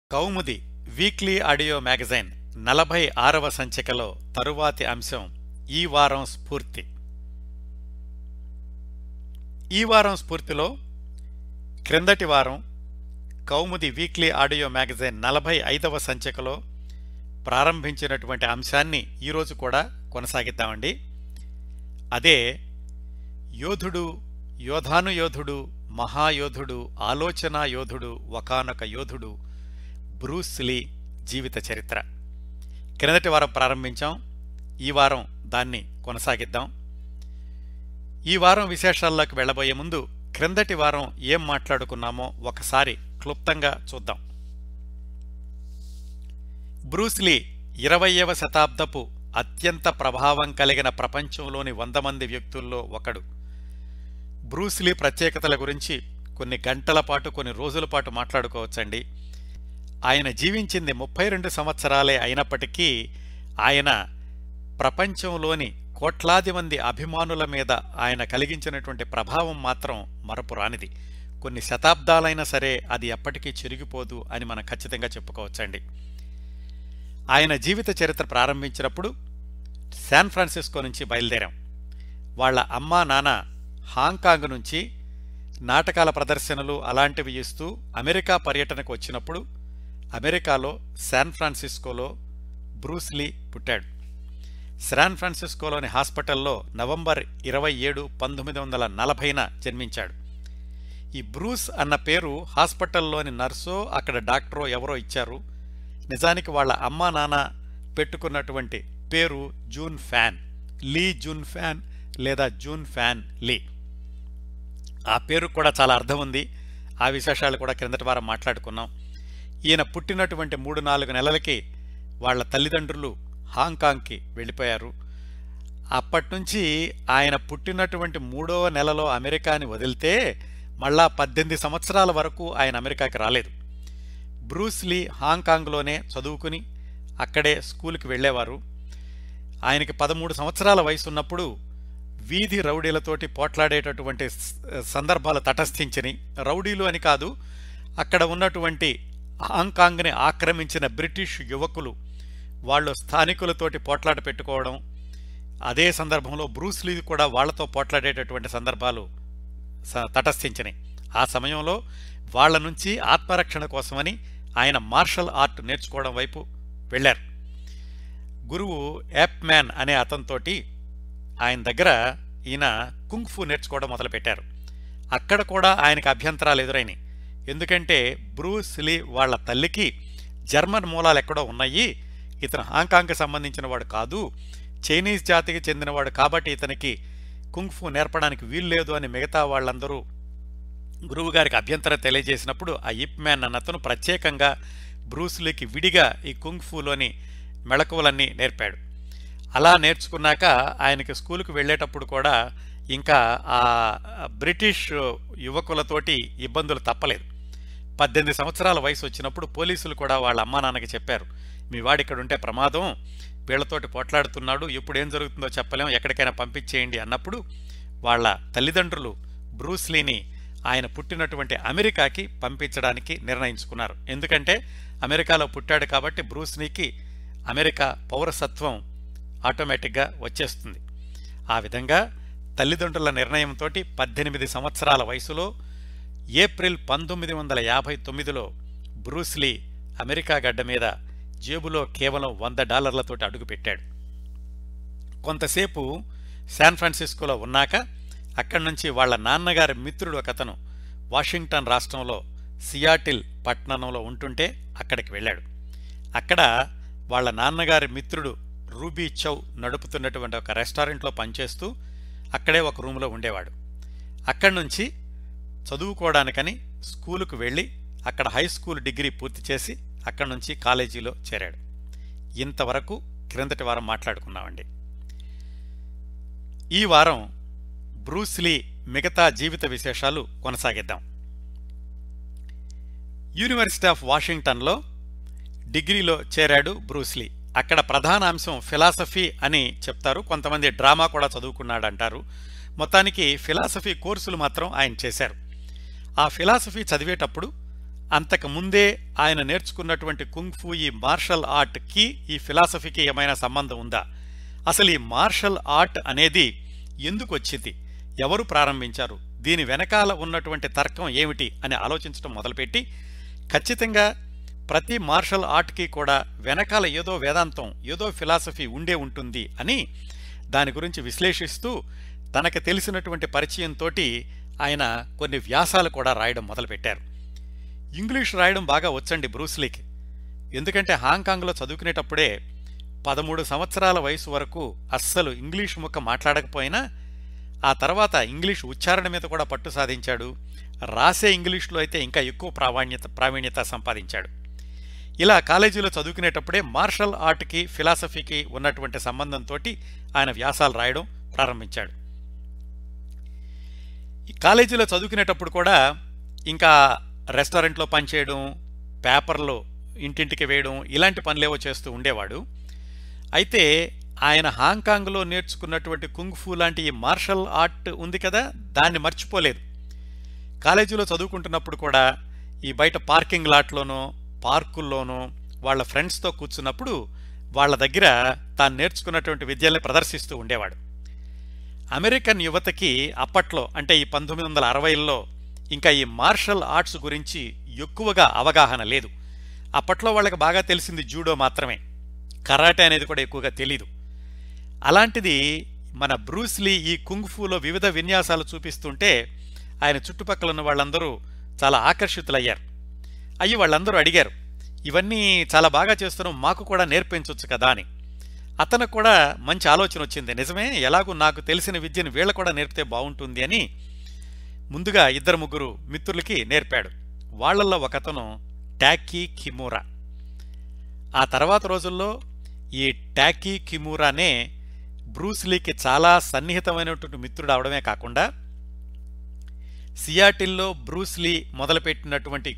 కౌముది weekly audio magazine 46వ సంచికలో తరువాతి అంశం ఈ వారం స్ఫూర్తి. ఈ వారం స్ఫూర్తిలో క్రిందటి వారం కౌముది వీక్లీ ఆడియో మ్యాగజైన్ 45వ సంచికలో ప్రారంభించినటువంటి అంశాన్ని ఈరోజు కూడా కొనసాగిద్దామండి. అదే యోధుడు, యోధానుయోధుడు, మహాయోధుడు, ఆలోచనా యోధుడు, ఒకానొక యోధుడు బ్రూస్ లీ జీవిత చరిత్ర. క్రిందటి వారం ప్రారంభించాం, ఈ వారం దాన్ని కొనసాగిద్దాం. ఈ వారం విశేషాల్లోకి వెళ్లబోయే ముందు క్రిందటి వారం ఏం మాట్లాడుకున్నామో ఒకసారి క్లుప్తంగా చూద్దాం. బ్రూస్ లీ 20వ శతాబ్దపు అత్యంత ప్రభావం కలిగిన ప్రపంచంలోని 100 మంది వ్యక్తుల్లో ఒకడు. బ్రూస్ లీ ప్రత్యేకతల గురించి కొన్ని గంటల పాటు, కొన్ని రోజుల పాటు మాట్లాడుకోవచ్చండి. ఆయన జీవించింది 32 సంవత్సరాలే అయినప్పటికీ ఆయన ప్రపంచంలోని కోట్లాది మంది అభిమానుల మీద ఆయన కలిగించినటువంటి ప్రభావం మాత్రం మరపురానిది. కొన్ని శతాబ్దాలైనా సరే అది ఎప్పటికీ చెరిగిపోదు అని మనం ఖచ్చితంగా చెప్పుకోవచ్చండి. ఆయన జీవిత చరిత్ర ప్రారంభించినప్పుడు శాన్ ఫ్రాన్సిస్కో నుంచి బయలుదేరాం. వాళ్ల అమ్మా నాన్న హాంకాంగ్ నుంచి నాటకాల ప్రదర్శనలు అలాంటివి ఇస్తూ అమెరికా పర్యటనకు వచ్చినప్పుడు అమెరికాలో శాన్ ఫ్రాన్సిస్కోలో బ్రూస్ లీ పుట్టాడు. శాన్ ఫ్రాన్సిస్కోలోని హాస్పిటల్లో నవంబర్ 27, 1940న జన్మించాడు. ఈ బ్రూస్ అన్న పేరు హాస్పిటల్లోని నర్సో అక్కడ డాక్టరో ఎవరో ఇచ్చారు. నిజానికి వాళ్ళ అమ్మా నాన్న పెట్టుకున్నటువంటి పేరు Jun Fan, Lee Jun Fan లేదా జూన్ ఫ్యాన్ లీ. ఆ పేరు కూడా చాలా అర్థం ఉంది. ఆ విశేషాలు కూడా క్రిందటి వారం మాట్లాడుకున్నాం. ఈయన పుట్టినటువంటి 3-4 నెలలకి వాళ్ల తల్లిదండ్రులు హాంకాంగ్కి వెళ్ళిపోయారు. అప్పట్నుంచి ఆయన పుట్టినటువంటి 3వ నెలలో అమెరికాని వదిలితే మళ్ళా 18 సంవత్సరాల వరకు ఆయన అమెరికాకి రాలేదు. బ్రూస్ లీ హాంకాంగ్లోనే చదువుకుని అక్కడే స్కూల్కి వెళ్లేవారు. ఆయనకి 13 సంవత్సరాల వయసున్నప్పుడు వీధి రౌడీలతోటి పోట్లాడేటటువంటి సందర్భాలు తటస్థించిని. రౌడీలు అని కాదు, అక్కడ ఉన్నటువంటి హాంకాంగ్ని ఆక్రమించిన బ్రిటిష్ యువకులు వాళ్ళు స్థానికులతోటి పోట్లాట పెట్టుకోవడం, అదే సందర్భంలో బ్రూస్ లీ కూడా వాళ్లతో పోట్లాడేటటువంటి సందర్భాలు తటస్థించినాయి. ఆ సమయంలో వాళ్ల నుంచి ఆత్మరక్షణ కోసమని ఆయన మార్షల్ ఆర్ట్ నేర్చుకోవడం వైపు వెళ్లారు. గురువు యాప్ మ్యాన్ అనే అతనితోటి ఆయన దగ్గర ఈయన కుంగ్ ఫు నేర్చుకోవడం మొదలుపెట్టారు. అక్కడ కూడా ఆయనకు అభ్యంతరాలు ఎదురైనాయి. ఎందుకంటే బ్రూస్ లీ వాళ్ల తల్లికి జర్మన్ మూలాలు ఎక్కడో ఉన్నాయి, ఇతను హాంకాంగ్కి సంబంధించిన వాడు కాదు, చైనీస్ జాతికి చెందినవాడు కాబట్టి ఇతనికి కుంగ్ ఫు నేర్పడానికి వీల్లేదు అని మిగతా వాళ్ళందరూ గురువుగారికి అభ్యంతరం తెలియజేసినప్పుడు ఆ ఇప్ మ్యాన్ అన్నతను ప్రత్యేకంగా బ్రూస్ లీకి విడిగా ఈ కుంగ్ ఫులోని మెళకువలన్నీ నేర్పాడు. అలా నేర్చుకున్నాక ఆయనకి స్కూలుకు వెళ్లేటప్పుడు కూడా ఇంకా ఆ బ్రిటిష్ యువకులతోటి ఇబ్బందులు తప్పలేదు. 18 సంవత్సరాల వయసు వచ్చినప్పుడు పోలీసులు కూడా వాళ్ళ అమ్మా నాన్నకి చెప్పారు, మీ వాడిక్కడుంటే ప్రమాదం, వీళ్లతోటి పోట్లాడుతున్నాడు, ఎప్పుడు ఏం జరుగుతుందో చెప్పలేం, ఎక్కడికైనా పంపించేయండి అన్నప్పుడు వాళ్ళ తల్లిదండ్రులు బ్రూస్ లీని ఆయన పుట్టినటువంటి అమెరికాకి పంపించడానికి నిర్ణయించుకున్నారు. ఎందుకంటే అమెరికాలో పుట్టాడు కాబట్టి బ్రూస్ లీకి అమెరికా పౌరసత్వం ఆటోమేటిక్గా వచ్చేస్తుంది. ఆ విధంగా తల్లిదండ్రుల నిర్ణయంతో 18 సంవత్సరాల వయసులో ఏప్రిల్ 1959లో బ్రూస్ లీ అమెరికా గడ్డ మీద జేబులో కేవలం $100 అడుగుపెట్టాడు. కొంతసేపు శాన్ ఫ్రాన్సిస్కోలో ఉన్నాక అక్కడి నుంచి వాళ్ల నాన్నగారి మిత్రుడు ఒకతను వాషింగ్టన్ రాష్ట్రంలో సియాటిల్ పట్టణంలో ఉంటుంటే అక్కడికి వెళ్ళాడు. అక్కడ వాళ్ల నాన్నగారి మిత్రుడు రూబీ చౌ నడుపుతున్నటువంటి ఒక రెస్టారెంట్లో పనిచేస్తూ అక్కడే ఒక రూములో ఉండేవాడు. అక్కడి నుంచి చదువుకోవడానికని స్కూలుకు వెళ్ళి అక్కడ హై స్కూల్ డిగ్రీ పూర్తి చేసి అక్కడి నుంచి కాలేజీలో చేరాడు. ఇంతవరకు క్రిందటి వారం మాట్లాడుకున్నామండి. ఈ వారం బ్రూస్ లీ మిగతా జీవిత విశేషాలు కొనసాగిద్దాం. యూనివర్సిటీ ఆఫ్ వాషింగ్టన్లో డిగ్రీలో చేరాడు బ్రూస్ లీ. అక్కడ ప్రధాన అంశం ఫిలాసఫీ అని చెప్తారు, కొంతమంది డ్రామా కూడా చదువుకున్నాడంటారు. మొత్తానికి ఫిలాసఫీ కోర్సులు మాత్రం ఆయన చేశారు. ఆ ఫిలాసఫీ చదివేటప్పుడు అంతకుముందే ఆయన నేర్చుకున్నటువంటి కుంగ్ఫూ ఈ మార్షల్ ఆర్ట్కి ఈ ఫిలాసఫీకి ఏమైనా సంబంధం ఉందా, అసలు ఈ మార్షల్ ఆర్ట్ అనేది ఎందుకు వచ్చింది, ఎవరు ప్రారంభించారు, దీని వెనకాల ఉన్నటువంటి తర్కం ఏమిటి అని ఆలోచించడం మొదలుపెట్టి ఖచ్చితంగా ప్రతి మార్షల్ ఆర్ట్కి కూడా వెనకాల ఏదో వేదాంతం ఏదో ఫిలాసఫీ ఉండే ఉంటుంది అని దాని గురించి విశ్లేషిస్తూ తనకు తెలిసినటువంటి పరిచయంతోటి ఆయన కొన్ని వ్యాసాలు కూడా రాయడం మొదలుపెట్టారు. ఇంగ్లీష్ రాయడం బాగా వచ్చండి బ్రూస్లీకి. ఎందుకంటే హాంకాంగ్లో చదువుకునేటప్పుడే 13 సంవత్సరాల వయసు వరకు అస్సలు ఇంగ్లీష్ ముక్క మాట్లాడకపోయినా ఆ తర్వాత ఇంగ్లీష్ ఉచ్చారణ మీద కూడా పట్టు సాధించాడు. రాసే ఇంగ్లీష్లో అయితే ఇంకా ఎక్కువ ప్రావీణ్యత సంపాదించాడు. ఇలా కాలేజీలో చదువుకునేటప్పుడే మార్షల్ ఆర్ట్కి ఫిలాసఫీకి ఉన్నటువంటి సంబంధంతో ఆయన వ్యాసాలు రాయడం ప్రారంభించాడు. ఈ కాలేజీలో చదువుకునేటప్పుడు కూడా ఇంకా రెస్టారెంట్లో పనిచేయడం, పేపర్లు ఇంటింటికి వేయడం, ఇలాంటి పనులేవో చేస్తూ ఉండేవాడు. అయితే ఆయన హాంకాంగ్లో నేర్చుకున్నటువంటి కుంగ్ఫూ లాంటి ఈ మార్షల్ ఆర్ట్ ఉంది కదా, దాన్ని మర్చిపోలేదు. కాలేజీలో చదువుకుంటున్నప్పుడు కూడా ఈ బయట పార్కింగ్ లాట్లోనో పార్కుల్లోనో వాళ్ళ ఫ్రెండ్స్తో కూర్చున్నప్పుడు వాళ్ళ దగ్గర తాను నేర్చుకున్నటువంటి విద్యల్ని ప్రదర్శిస్తూ ఉండేవాడు. అమెరికన్ యువతకి అప్పట్లో అంటే ఈ 1960ల్లో ఇంకా ఈ మార్షల్ ఆర్ట్స్ గురించి ఎక్కువగా అవగాహన లేదు. అప్పట్లో వాళ్ళకి బాగా తెలిసింది జూడో మాత్రమే, కరాటే అనేది కూడా ఎక్కువగా తెలీదు. అలాంటిది మన బ్రూస్లీ ఈ కుంగ్ఫూలో వివిధ విన్యాసాలు చూపిస్తుంటే ఆయన చుట్టుపక్కల ఉన్న వాళ్ళందరూ చాలా ఆకర్షితులయ్యారు. వాళ్ళందరూ అడిగారు, ఇవన్నీ చాలా బాగా చేస్తున్నాం, మాకు కూడా నేర్పించవచ్చు కదా అని. అతనికి కూడా మంచి ఆలోచన వచ్చింది. నిజమే, ఎలాగూ నాకు తెలిసిన విద్యను వీళ్ళ కూడా నేర్పితే బాగుంటుంది అని ముందుగా 2-3 మిత్రులకి నేర్పాడు. వాళ్లల్లో ఒకతను టాకీ కిమూరా. ఆ తర్వాత రోజుల్లో ఈ టాకీ కిమూరానే బ్రూస్లీకి చాలా సన్నిహితమైనటువంటి మిత్రుడు అవడమే కాకుండా సియాటిల్లో బ్రూస్లీ మొదలుపెట్టినటువంటి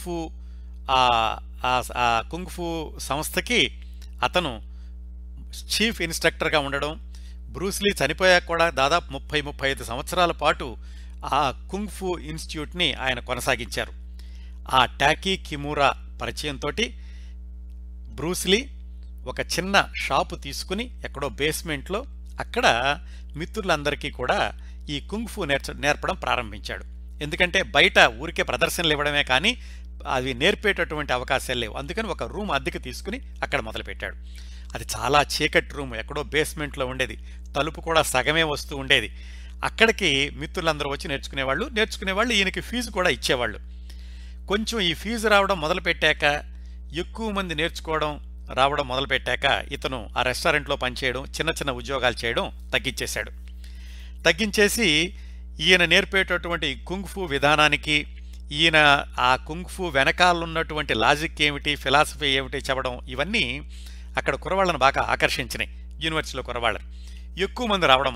కుంగ్ఫూ సంస్థకి అతను చీఫ్ ఇన్స్ట్రక్టర్గా ఉండడం, బ్రూస్లీ చనిపోయాక కూడా దాదాపు 30-35 సంవత్సరాల పాటు ఆ కుంగ్ఫూ ఇన్స్టిట్యూట్ని ఆయన కొనసాగించారు. ఆ టాకీ కిమూరా పరిచయంతో బ్రూస్లీ ఒక చిన్న షాపు తీసుకుని ఎక్కడో బేస్మెంట్లో అక్కడ మిత్రులందరికీ కూడా ఈ కుంగ్ఫూ నేర్పడం ప్రారంభించాడు. ఎందుకంటే బయట ఊరికే ప్రదర్శనలు ఇవ్వడమే కానీ అవి నేర్పేటటువంటి అవకాశాలు లేవు. అందుకని ఒక రూమ్ అద్దెకి తీసుకుని అక్కడ మొదలుపెట్టాడు. అది చాలా చీకటి రూమ్, ఎక్కడో బేస్మెంట్లో ఉండేది, తలుపు కూడా సగమే వస్తూ ఉండేది. అక్కడికి మిత్రులందరూ వచ్చి నేర్చుకునేవాళ్ళు ఈయనకి ఫీజు కూడా ఇచ్చేవాళ్ళు. కొంచెం ఈ ఫీజు రావడం మొదలుపెట్టాక, ఎక్కువ మంది రావడం మొదలుపెట్టాక ఇతను ఆ రెస్టారెంట్లో పనిచేయడం, చిన్న చిన్న ఉద్యోగాలు చేయడం తగ్గించేసి ఈయన నేర్పేటటువంటి కుంగ్ఫూ విధానానికి, ఈయన ఆ కుంగ్ఫూ వెనకాలన్నటువంటి లాజిక్ ఏమిటి, ఫిలాసఫీ ఏమిటి చెప్పడం, ఇవన్నీ అక్కడ కురవాళ్ళను బాగా ఆకర్షించినాయి. యూనివర్సిటీలో కురవాళ్ళని ఎక్కువ మంది రావడం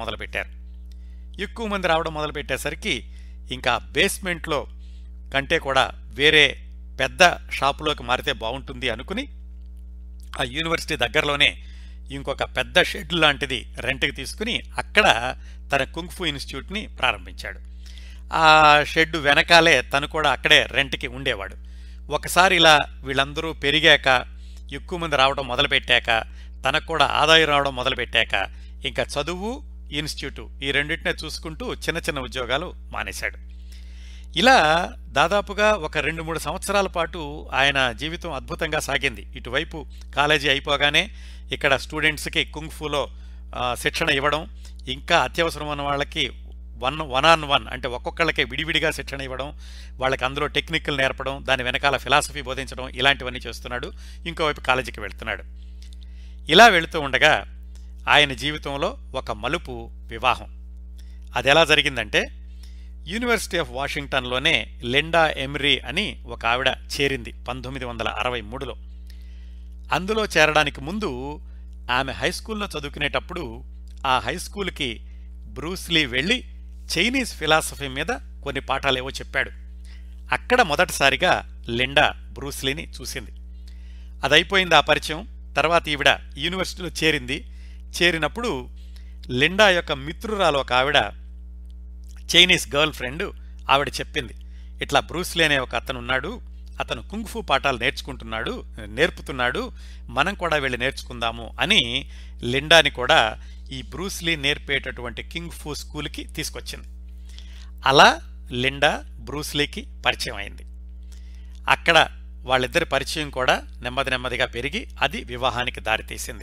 మొదలుపెట్టేసరికి ఇంకా బేస్మెంట్లో కంటే కూడా వేరే పెద్ద షాపులోకి మారితే బాగుంటుంది అనుకుని ఆ యూనివర్సిటీ దగ్గరలోనే ఇంకొక పెద్ద షెడ్ లాంటిది రెంట్కి తీసుకుని అక్కడ తన కుంగ్ఫూ ఇన్స్టిట్యూట్ని ప్రారంభించాడు. ఆ షెడ్ వెనకాలే తను కూడా అక్కడే రెంట్కి ఉండేవాడు. ఒకసారి ఇలా వీళ్ళందరూ పెరిగాక, ఎక్కువ మంది రావడం మొదలుపెట్టాక, తనకు కూడా ఆదాయం రావడం మొదలుపెట్టాక ఇంకా చదువు, ఇన్స్టిట్యూటు ఈ రెండింటినే చూసుకుంటూ చిన్న చిన్న ఉద్యోగాలు మానేశాడు. ఇలా దాదాపుగా ఒక 2-3 సంవత్సరాల పాటు ఆయన జీవితం అద్భుతంగా సాగింది. ఇటువైపు కాలేజీ అయిపోగానే ఇక్కడ స్టూడెంట్స్కి కుంగ్ఫూలో శిక్షణ ఇవ్వడం, ఇంకా అత్యవసరమైన వాళ్ళకి 1-on-1 అంటే ఒక్కొక్కళ్ళకే విడివిడిగా శిక్షణ ఇవ్వడం, వాళ్ళకి అందులో టెక్నికల్ నేర్పడం, దాని వెనకాల ఫిలాసఫీ బోధించడం, ఇలాంటివన్నీ చేస్తున్నాడు. ఇంకోవైపు కాలేజీకి వెళ్తున్నాడు. ఇలా వెళుతూ ఉండగా ఆయన జీవితంలో ఒక మలుపు వివాహం. అది ఎలా జరిగిందంటే, యూనివర్సిటీ ఆఫ్ వాషింగ్టన్లోనే లిండా ఎమ్రీ అని ఒక ఆవిడ చేరింది 1963లో. అందులో చేరడానికి ముందు ఆమె హైస్కూల్లో చదువుకునేటప్పుడు ఆ హైస్కూల్కి బ్రూస్లీ వెళ్ళి చైనీస్ ఫిలాసఫీ మీద కొన్ని పాఠాలేవో చెప్పాడు. అక్కడ మొదటిసారిగా లిండా బ్రూస్లీని చూసింది. అదైపోయింది ఆ పరిచయం. తర్వాత ఈవిడ యూనివర్సిటీలో చేరినప్పుడు లిండా యొక్క మిత్రురాలు ఒక ఆవిడ, చైనీస్ గర్ల్ ఫ్రెండ్, ఆవిడ చెప్పింది, ఇట్లా బ్రూస్లీ అనే ఒక అతను ఉన్నాడు, అతను కుంగ్ఫూ పాఠాలు నేర్పుతున్నాడు, మనం కూడా వెళ్ళి నేర్చుకుందాము అని లిండాని కూడా ఈ బ్రూస్లీ నేర్పేటటువంటి కింగ్ఫూ స్కూల్కి తీసుకొచ్చింది. అలా లిండా బ్రూస్లీకి పరిచయం అయింది. అక్కడ వాళ్ళిద్దరి పరిచయం కూడా నెమ్మదిగా పెరిగి అది వివాహానికి దారితీసింది.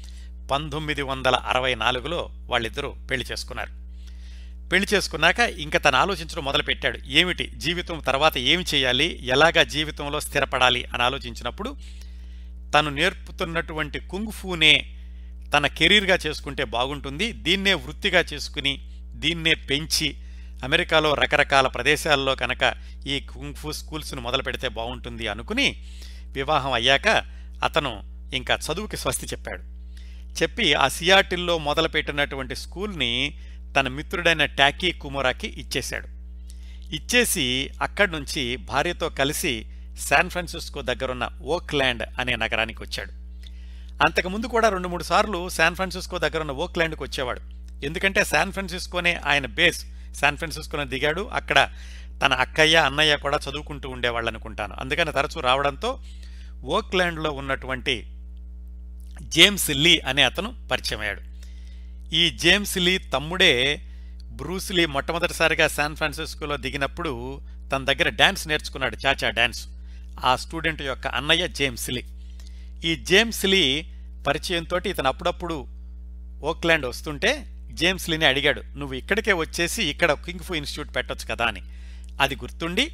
1964లో వాళ్ళిద్దరూ పెళ్లి చేసుకున్నారు. పెళ్లి చేసుకున్నాక ఇంకా తను ఆలోచించడం మొదలుపెట్టాడు. ఏమిటి జీవితం తర్వాత ఏమి చేయాలి, ఎలాగా జీవితంలో స్థిరపడాలి అని ఆలోచించినప్పుడు తను నేర్పుతున్నటువంటి కుంగ్ఫూనే తన కెరీర్గా చేసుకుంటే బాగుంటుంది, దీన్నే వృత్తిగా చేసుకుని దీన్నే పెంచి అమెరికాలో రకరకాల ప్రదేశాల్లో కనుక ఈ కుంగ్ఫూ స్కూల్స్ను మొదలు పెడితే బాగుంటుంది అనుకుని వివాహం అయ్యాక అతను ఇంకా చదువుకి స్వస్తి చెప్పి ఆ సియాటిల్లో మొదలుపెట్టినటువంటి స్కూల్ని తన మిత్రుడైన టాకీ కుమోరాకి ఇచ్చేసి అక్కడి నుంచి భార్యతో కలిసి శాన్ ఫ్రాన్సిస్కో దగ్గరున్న ఓక్లాండ్ అనే నగరానికి వచ్చాడు. అంతకుముందు కూడా 2-3 సార్లు శాన్ ఫ్రాన్సిస్కో దగ్గరున్న ఓక్లాండ్కి వచ్చేవాడు. ఎందుకంటే శాన్ ఫ్రాన్సిస్కోనే ఆయన బేస్. శాన్ ఫ్రాన్సిస్కోనే దిగాడు. అక్కడ తన అక్కయ్య అన్నయ్య కూడా చదువుకుంటూ ఉండేవాళ్ళు అనుకుంటాను. అందుకని తరచూ రావడంతో ఓక్లాండ్లో ఉన్నటువంటి జేమ్స్ లీ అనే అతను పరిచయం అయ్యాడు. ఈ జేమ్స్ లీ తమ్ముడే బ్రూస్లీ మొట్టమొదటిసారిగా శాన్ ఫ్రాన్సిస్కోలో దిగినప్పుడు తన దగ్గర డాన్స్ నేర్చుకున్నాడు, చాచా డాన్స్. ఆ స్టూడెంట్ యొక్క అన్నయ్య జేమ్స్ లీ. ఈ జేమ్స్ లీ పరిచయంతో ఇతను అప్పుడప్పుడు ఓక్లాండ్ వస్తుంటే జేమ్స్ లీని అడిగాడు, నువ్వు ఇక్కడికే వచ్చేసి ఇక్కడ కింగ్ఫూ ఇన్స్టిట్యూట్ పెట్టొచ్చు కదా అని. అది గుర్తుండి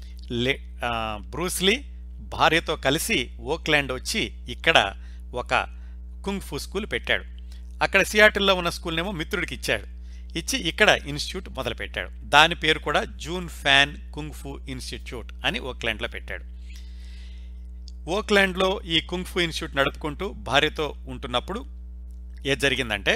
బ్రూస్లీ భార్యతో కలిసి ఓక్లాండ్ వచ్చి ఇక్కడ ఒక కుంగ్ఫూ స్కూల్ పెట్టాడు. అక్కడ సియాటిల్లో ఉన్న స్కూల్నేమో మిత్రుడికి ఇచ్చి ఇక్కడ ఇన్స్టిట్యూట్ మొదలుపెట్టాడు. దాని పేరు కూడా జూన్ ఫ్యాన్ కుంగ్ఫూ ఇన్స్టిట్యూట్ అని ఓక్లాండ్లో పెట్టాడు. ఓక్లాండ్లో ఈ కుంగ్ఫూ ఇన్స్టిట్యూట్ నడుపుకుంటూ భార్యతో ఉంటున్నప్పుడు ఏం జరిగిందంటే,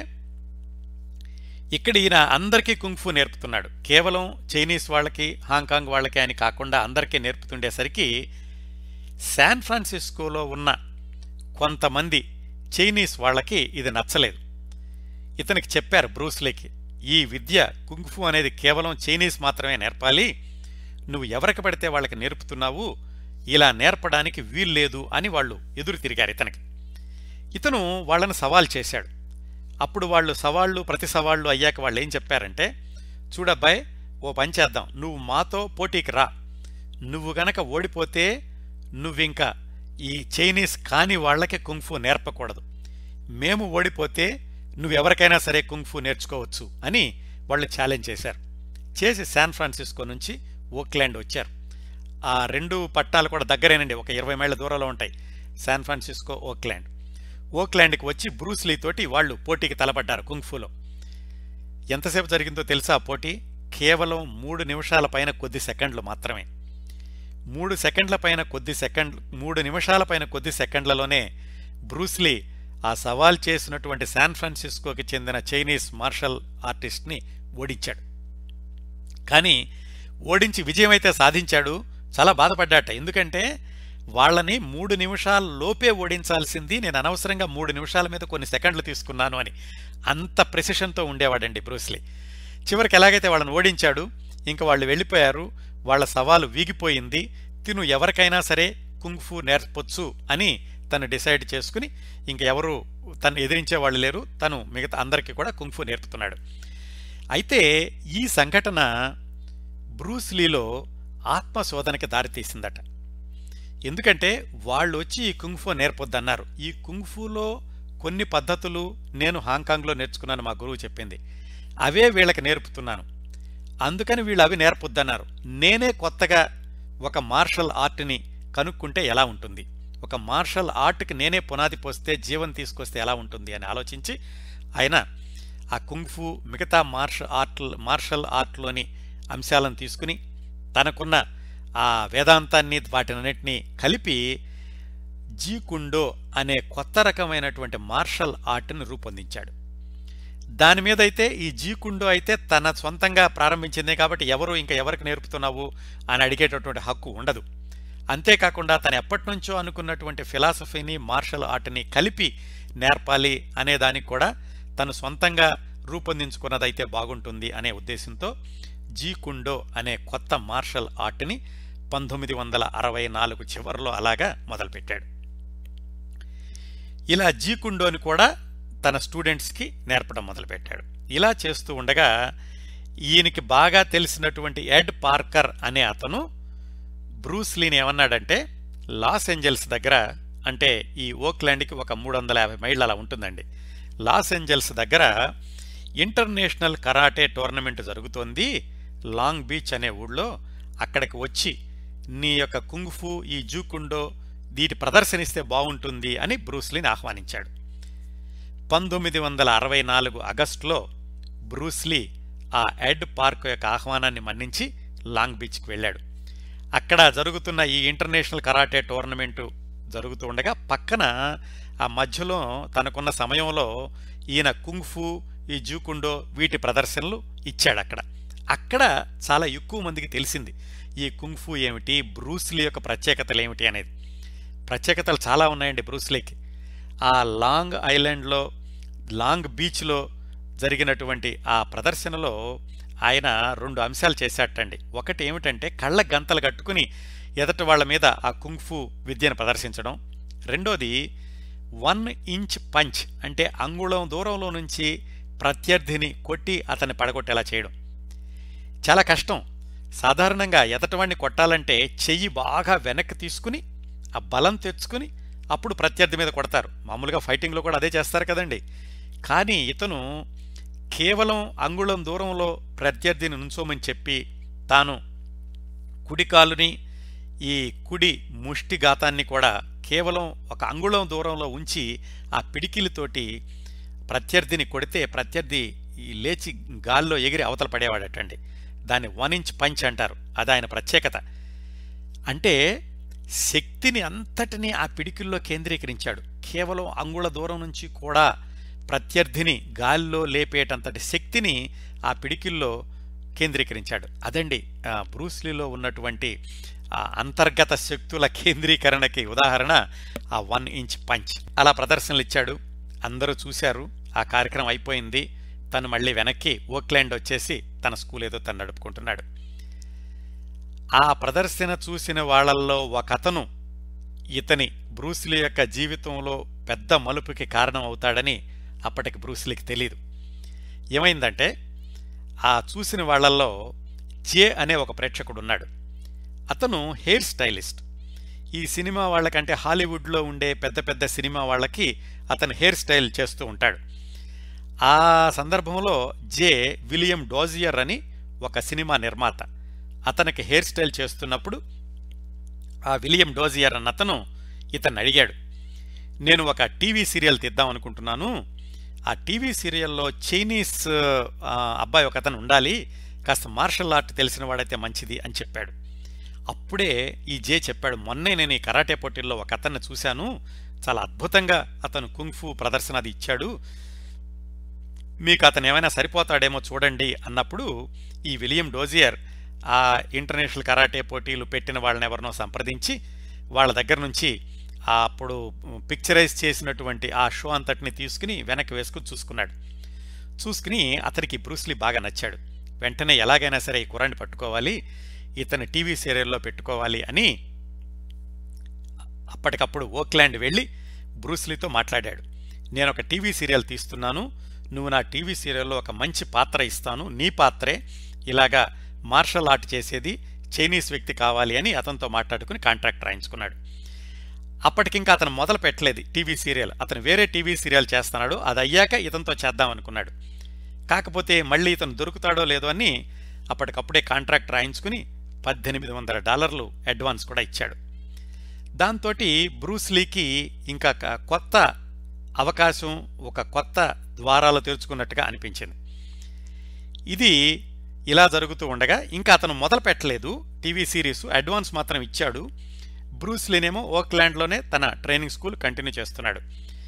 ఇక్కడ ఈయన అందరికీ కుంగ్ఫూ నేర్పుతున్నాడు. కేవలం చైనీస్ వాళ్ళకి హాంకాంగ్ వాళ్ళకి అని కాకుండా అందరికీ నేర్పుతుండేసరికి శాన్ ఫ్రాన్సిస్కోలో ఉన్న కొంతమంది చైనీస్ వాళ్ళకి ఇది నచ్చలేదు. ఇతనికి చెప్పారు బ్రూస్లీకి, ఈ విద్య కుంగ్ఫూ అనేది కేవలం చైనీస్ మాత్రమే నేర్పాలి, నువ్వు ఎవరికి పడితే వాళ్ళకి నేర్పుతున్నావు, ఇలా నేర్పడానికి వీల్లేదు అని వాళ్ళు ఎదురు తిరిగారు ఇతనికి. ఇతను వాళ్ళని సవాల్ చేశాడు. అప్పుడు వాళ్ళు ప్రతి సవాళ్ళు అయ్యాక వాళ్ళు ఏం చెప్పారంటే, చూడబ్బాయ్ ఓ పని చేద్దాం, నువ్వు మాతో పోటీకి రా, నువ్వు గనక ఓడిపోతే నువ్వింకా ఈ చైనీస్ కాని వాళ్లకి కుంగ్ఫూ నేర్పకూడదు, మేము ఓడిపోతే నువ్వెవరికైనా సరే కుంగ్ఫూ నేర్చుకోవచ్చు అని వాళ్ళు ఛాలెంజ్ చేసి శాన్ ఫ్రాన్సిస్కో నుంచి ఓక్లాండ్ వచ్చారు. ఆ 2 పట్టాలు కూడా దగ్గరేనండి, ఒక 20 మైళ్ళ దూరంలో ఉంటాయి శాన్ ఫ్రాన్సిస్కో ఓక్లాండ్కి వచ్చి బ్రూస్లీ తోటి వాళ్ళు పోటీకి తలపడ్డారు కుంగ్ఫూలో. ఎంతసేపు జరిగిందో తెలుసా పోటీ? కేవలం 3 నిమిషాల పైన కొద్ది సెకండ్లు మాత్రమే. 3 నిమిషాల పైన కొద్ది సెకండ్లలోనే బ్రూస్లీ ఆ సవాల్ చేసినటువంటి శాన్ ఫ్రాన్సిస్కోకి చెందిన చైనీస్ మార్షల్ ఆర్టిస్ట్ని ఓడించాడు. కానీ ఓడించి విజయమైతే సాధించాడు. చాలా బాధపడ్డాట. ఎందుకంటే వాళ్ళని 3 నిమిషాల లోపే ఓడించాల్సింది, నేను అనవసరంగా 3 నిమిషాల మీద కొన్ని సెకండ్లు తీసుకున్నాను అని. అంత ప్రెసిషన్తో ఉండేవాడండి బ్రూస్లీ. చివరికి ఎలాగైతే వాళ్ళని ఓడించాడు, ఇంకా వాళ్ళు వెళ్ళిపోయారు, వాళ్ళ సవాలు వీగిపోయింది, తిను ఎవరికైనా సరే కుంగ్ఫూ నేర్పొచ్చు అని తను డిసైడ్ చేసుకుని ఇంకెవరు తను ఎదిరించే వాళ్ళు లేరు, తను మిగతా అందరికీ కూడా కుంగ్ఫూ నేర్పుతున్నాడు. అయితే ఈ సంఘటన బ్రూస్లీలో ఆత్మశోధనకి దారితీసిందట. ఎందుకంటే వాళ్ళు వచ్చి ఈ కుంగ్ఫూ నేర్పొద్దన్నారు. ఈ కుంగ్ఫూలో కొన్ని పద్ధతులు నేను హాంకాంగ్లో నేర్చుకున్నాను, మా గురువు చెప్పింది, అవే వీళ్ళకి నేర్పుతున్నాను, అందుకని వీళ్ళు అవి నేర్పొద్దన్నారు. నేనే కొత్తగా ఒక మార్షల్ ఆర్ట్ని కనుక్కుంటే ఎలా ఉంటుంది, ఒక మార్షల్ ఆర్ట్కి నేనే పునాది పోస్తే జీవం తీసుకొస్తే ఎలా ఉంటుంది అని ఆలోచించి ఆయన ఆ కుంగ్ఫూ మిగతా మార్షల్ ఆర్ట్లోని అంశాలను తీసుకుని తనకున్న ఆ వేదాంతాన్ని వాటినన్నిటినీ కలిపి జీకుండో అనే కొత్త రకమైనటువంటి మార్షల్ ఆర్ట్ని రూపొందించాడు. దాని మీద అయితే ఈ జీకుండో అయితే తన సొంతంగా ప్రారంభించిందే కాబట్టి ఎవరు ఇంకా ఎవరికి నేర్పుతున్నావు అని అడిగేటటువంటి హక్కు ఉండదు. అంతేకాకుండా తను ఎప్పటినుంచో అనుకున్నటువంటి ఫిలాసఫీని మార్షల్ ఆర్ట్ని కలిపి నేర్పాలి అనే దానికి కూడా తను సొంతంగా రూపొందించుకున్నదైతే బాగుంటుంది అనే ఉద్దేశంతో జీకుండో అనే కొత్త మార్షల్ ఆర్ట్ని 1964 చివరిలో అలాగా మొదలుపెట్టాడు. ఇలా జీకుండోని కూడా తన స్టూడెంట్స్కి నేర్పడం మొదలుపెట్టాడు. ఇలా చేస్తూ ఉండగా ఈయనకి బాగా తెలిసినటువంటి ఎడ్ పార్కర్ అనే అతను బ్రూస్లీని ఏమన్నాడంటే, లాస్ ఏంజల్స్ దగ్గర, అంటే ఈ ఓక్లాండ్కి ఒక 350 మైళ్ళు అలా ఉంటుందండి, లాస్ ఏంజల్స్ దగ్గర ఇంటర్నేషనల్ కరాటే టోర్నమెంట్ జరుగుతోంది లాంగ్ బీచ్ అనే ఊళ్ళో, అక్కడికి వచ్చి నీ యొక్క కుంగ్ఫు, ఈ జూకుండో వీటి ప్రదర్శనిస్తే బాగుంటుంది అని బ్రూస్లీని ఆహ్వానించాడు. 1964 ఆగస్టులో బ్రూస్లీ ఆ ఎడ్ పార్క్ యొక్క ఆహ్వానాన్ని మన్నించి లాంగ్ బీచ్కి వెళ్ళాడు. అక్కడ జరుగుతున్న ఈ ఇంటర్నేషనల్ కరాటే టోర్నమెంటు జరుగుతూ ఉండగా పక్కన ఆ మధ్యలో తనకున్న సమయంలో ఈయన కుంగ్ఫు, ఈ జూకుండో వీటి ప్రదర్శనలు ఇచ్చాడు. అక్కడ చాలా ఎక్కువ మందికి తెలిసింది ఈ కుంగ్ఫు ఏమిటి, బ్రూస్లీ యొక్క ప్రత్యేకతలు ఏమిటి అనేది. ప్రత్యేకతలు చాలా ఉన్నాయండి బ్రూస్లీకి. ఆ లాంగ్ ఐలాండ్లో, లాంగ్ బీచ్లో జరిగినటువంటి ఆ ప్రదర్శనలో ఆయన 2 అంశాలు చేశాటండి. ఒకటి ఏమిటంటే కళ్ళ గంతలు కట్టుకుని ఎదటి వాళ్ల మీద ఆ కుంగ్ఫు విద్యను ప్రదర్శించడం. రెండోది 1 ఇంచ్ పంచ్, అంటే అంగుళం దూరంలో నుంచి ప్రత్యర్థిని కొట్టి అతన్ని పడగొట్టేలా చేయడం. చాలా కష్టం. సాధారణంగా ఎదటివాడిని కొట్టాలంటే చెయ్యి బాగా వెనక్కి తీసుకుని ఆ బలం తెచ్చుకుని అప్పుడు ప్రత్యర్థి మీద కొడతారు. మామూలుగా ఫైటింగ్లో కూడా అదే చేస్తారు కదండి. కానీ ఇతను కేవలం అంగుళం దూరంలో ప్రత్యర్థిని నుంచోమని చెప్పి తాను కుడి కాలుని, ఈ కుడి ముష్టి ఘాతాన్ని కూడా కేవలం ఒక అంగుళం దూరంలో ఉంచి ఆ పిడికిలితోటి ప్రత్యర్థిని కొడితే ప్రత్యర్థి లేచి గాల్లో ఎగిరి అవతల పడేవాడటండి. దాన్ని 1 ఇంచ్ పంచ్ అంటారు. అది ఆయన ప్రత్యేకత. అంటే శక్తిని అంతటినీ ఆ పిడికిల్లో కేంద్రీకరించాడు. కేవలం అంగుళ దూరం నుంచి కూడా ప్రత్యర్థిని గాల్లో లేపేటంతటి శక్తిని ఆ పిడికిల్లో కేంద్రీకరించాడు. అదండి బ్రూస్లీలో ఉన్నటువంటి అంతర్గత శక్తుల కేంద్రీకరణకి ఉదాహరణ ఆ 1 ఇంచ్ పంచ్. అలా ప్రదర్శనలు ఇచ్చాడు. అందరూ చూశారు. ఆ కార్యక్రమం అయిపోయింది. తను మళ్ళీ వెనక్కి ఓక్లాండ్ వచ్చేసి తన స్కూల్ ఏదో తను నడుపుకుంటున్నాడు. ఆ ప్రదర్శన చూసిన వాళ్లల్లో ఒకతను ఇతని బ్రూస్లీ యొక్క జీవితంలో పెద్ద మలుపుకి కారణం అవుతాడని అప్పటికి బ్రూస్లీకి తెలీదు. ఏమైందంటే ఆ చూసిన వాళ్లల్లో జే అనే ఒక ప్రేక్షకుడు ఉన్నాడు. అతను హెయిర్ స్టైలిస్ట్. ఈ సినిమా వాళ్ళకంటే హాలీవుడ్లో ఉండే పెద్ద పెద్ద సినిమా వాళ్ళకి అతను హెయిర్ స్టైల్ చేస్తూ ఉంటాడు. ఆ సందర్భంలో జే విలియం డోజియర్ అని ఒక సినిమా నిర్మాత. అతనికి హెయిర్ స్టైల్ చేస్తున్నప్పుడు ఆ విలియం డోజియర్ అన్న అతను ఇతన్ని అడిగాడు, నేను ఒక టీవీ సీరియల్ తీద్దాం అనుకుంటున్నాను, ఆ టీవీ సీరియల్లో చైనీస్ అబ్బాయి ఒక అతను ఉండాలి, కాస్త మార్షల్ ఆర్ట్ తెలిసిన వాడైతే మంచిది అని చెప్పాడు. అప్పుడే ఈ జే చెప్పాడు, మొన్నే నేను ఈ కరాటే పోటీల్లో ఒక అతన్ని చూశాను, చాలా అద్భుతంగా అతను కుంగ్ఫు ప్రదర్శన అది ఇచ్చాడు, మీకు అతను ఏమైనా సరిపోతాడేమో చూడండి అన్నప్పుడు ఈ విలియం డోజియర్ ఆ ఇంటర్నేషనల్ కరాటే పోటీలు పెట్టిన వాళ్ళని ఎవరినో సంప్రదించి వాళ్ళ దగ్గర నుంచి అప్పుడు పిక్చరైజ్ చేసినటువంటి ఆ షో అంతటిని తీసుకుని వెనక్కి వేసుకుని చూసుకుని అతనికి బ్రూస్లీ బాగా నచ్చాడు. వెంటనే ఎలాగైనా సరే ఈ కుర్రాన్ని పట్టుకోవాలి, ఇతను టీవీ సీరియల్లో పెట్టుకోవాలి అని అప్పటికప్పుడు ఓక్లాండ్ వెళ్ళి బ్రూస్లీతో మాట్లాడాడు. నేను ఒక టీవీ సీరియల్ తీస్తున్నాను, నువ్వు నా టీవీ సీరియల్లో ఒక మంచి పాత్ర ఇస్తాను, నీ పాత్రే, ఇలాగా మార్షల్ ఆర్ట్ చేసేది చైనీస్ వ్యక్తి కావాలి అని అతనితో మాట్లాడుకుని కాంట్రాక్ట్ రాయించుకున్నాడు. అప్పటికింకా అతను మొదలు పెట్టలేదు టీవీ సీరియల్, అతను వేరే టీవీ సీరియల్ చేస్తున్నాడు. అది అయ్యాక ఇతనితో చేద్దాం అనుకున్నాడు. కాకపోతే మళ్ళీ ఇతను దొరుకుతాడో లేదో అని అప్పటికప్పుడే కాంట్రాక్ట్ రాయించుకుని $1800 అడ్వాన్స్ కూడా ఇచ్చాడు. దాంతో బ్రూస్లీకి ఇంకా కొత్త అవకాశం, ఒక కొత్త ద్వారాలు తెరుచుకున్నట్టుగా అనిపించింది. ఇది ఇలా జరుగుతూ ఉండగా ఇంకా అతను మొదలు పెట్టలేదు టీవీ సిరీస్, అడ్వాన్స్ మాత్రం ఇచ్చాడు. బ్రూస్లీనేమో ఓక్లాండ్లోనే తన ట్రైనింగ్ స్కూల్ కంటిన్యూ చేస్తున్నాడు.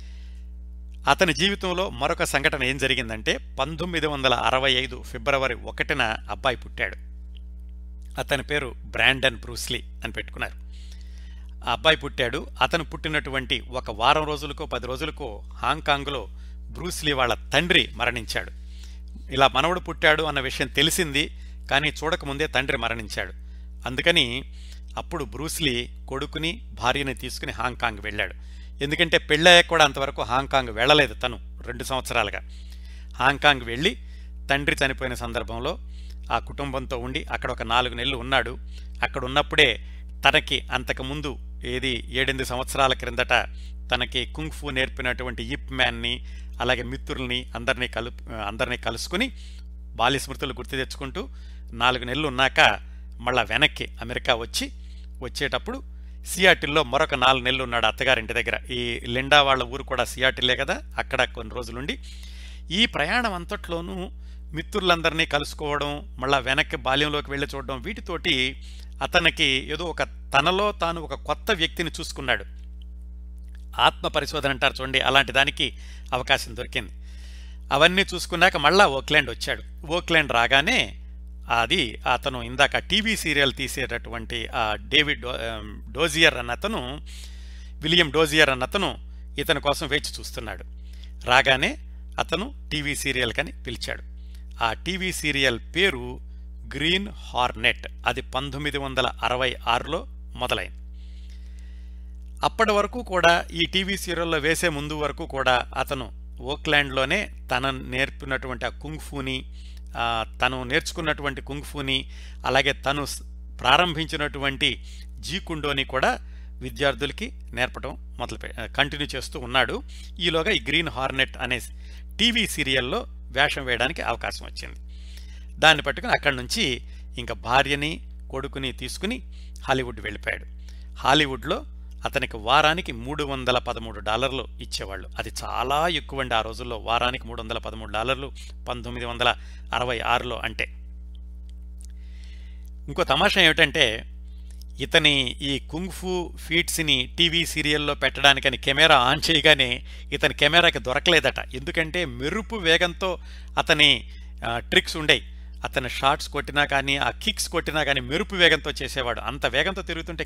అతని జీవితంలో మరొక సంఘటన ఏం జరిగిందంటే 1965 ఫిబ్రవరి 1న అబ్బాయి పుట్టాడు. అతని పేరు బ్రాండన్ బ్రూస్లీ అని పెట్టుకున్నారు. ఆ అబ్బాయి పుట్టాడు. అతను పుట్టినటువంటి ఒక వారం రోజులకో 10 రోజులకో హాంకాంగ్లో బ్రూస్లీ వాళ్ళ తండ్రి మరణించాడు. ఇలా మనవడు పుట్టాడు అన్న విషయం తెలిసింది, కానీ చూడకముందే తండ్రి మరణించాడు. అందుకని అప్పుడు బ్రూస్లీ కొడుకుని భార్యని తీసుకుని హాంకాంగ్ వెళ్ళాడు. ఎందుకంటే పెళ్ళయ్యాక కూడా అంతవరకు హాంకాంగ్ వెళ్ళలేదు తను 2 సంవత్సరాలుగా. హాంకాంగ్ వెళ్ళి తండ్రి చనిపోయిన సందర్భంలో ఆ కుటుంబంతో ఉండి అక్కడ ఒక 4 నెలలు ఉన్నాడు. అక్కడ ఉన్నప్పుడే తనకి అంతకుముందు 7-8 సంవత్సరాల క్రిందట తనకి కుంగ్ఫూ నేర్పినటువంటి ఇప్ మ్యాన్ని అలాగే మిత్రుల్ని అందరినీ కలుసుకుని బాల్య స్మృతులు గుర్తు తెచ్చుకుంటూ 4 నెలలు ఉన్నాక మళ్ళా వెనక్కి అమెరికా వచ్చేటప్పుడు సియాటిల్లో మరొక 4 నెలలు ఉన్నాడు అత్తగారింటి దగ్గర. ఈ లిండా వాళ్ళ ఊరు కూడా సియాటిల్లే కదా, అక్కడ కొన్ని రోజులుండి ఈ ప్రయాణం అంతట్లోనూ మిత్రులందరినీ కలుసుకోవడం, మళ్ళా వెనక్కి బాల్యంలోకి వెళ్ళి చూడడం, వీటితోటి అతనికి ఏదో తనలో తాను ఒక కొత్త వ్యక్తిని చూసుకున్నాడు. ఆత్మ పరిశోధన అంటారు చూడండి, అలాంటి దానికి అవకాశం దొరికింది. అవన్నీ చూసుకున్నాక మళ్ళా ఓక్లాండ్ వచ్చాడు. ఓక్లాండ్ రాగానే అతను ఇందాక టీవీ సీరియల్ తీసేటటువంటి విలియం డోజియర్ అన్నతను ఇతని కోసం వేచి చూస్తున్నాడు. రాగానే అతను టీవీ సీరియల్ కని పిలిచాడు. ఆ టీవీ సీరియల్ పేరు గ్రీన్ హార్నెట్. అది 1966లో మొదలైంది. అప్పటి వరకు కూడా ఈ టీవీ సీరియల్లో వేసే ముందు వరకు కూడా అతను ఓక్లాండ్లోనే తను నేర్పినటువంటి ఆ కుంగ్ఫూని, తను నేర్చుకున్నటువంటి కుంగ్ఫూని, అలాగే తను ప్రారంభించినటువంటి జీకుండోని కూడా విద్యార్థులకి నేర్పడం కంటిన్యూ చేస్తూ ఉన్నాడు. ఈలోగా ఈ గ్రీన్ హార్నెట్ అనే టీవీ సీరియల్లో వేషం వేయడానికి అవకాశం వచ్చింది. దాన్ని పట్టుకుని అక్కడి నుంచి ఇంకా భార్యని కొడుకుని తీసుకుని హాలీవుడ్ వెళ్ళిపోయాడు. హాలీవుడ్లో అతనికి వారానికి $313 ఇచ్చేవాళ్ళు. అది చాలా ఎక్కువ అండి ఆ రోజుల్లో. వారానికి $313 1966లో అంటే. ఇంకో తమాషా ఏమిటంటే, ఇతని ఈ కుంగ్ఫూ ఫీట్స్ని టీవీ సీరియల్లో పెట్టడానికని కెమెరా ఆన్ చేయగానే ఇతని కెమెరాకి దొరకలేదట. ఎందుకంటే మెరుపు వేగంతో అతని ట్రిక్స్ ఉండేవి. అతను షాట్స్ కొట్టినా కానీ, ఆ కిక్స్ కొట్టినా కానీ మెరుపు వేగంతో చేసేవాడు. అంత వేగంతో తిరుగుతుంటే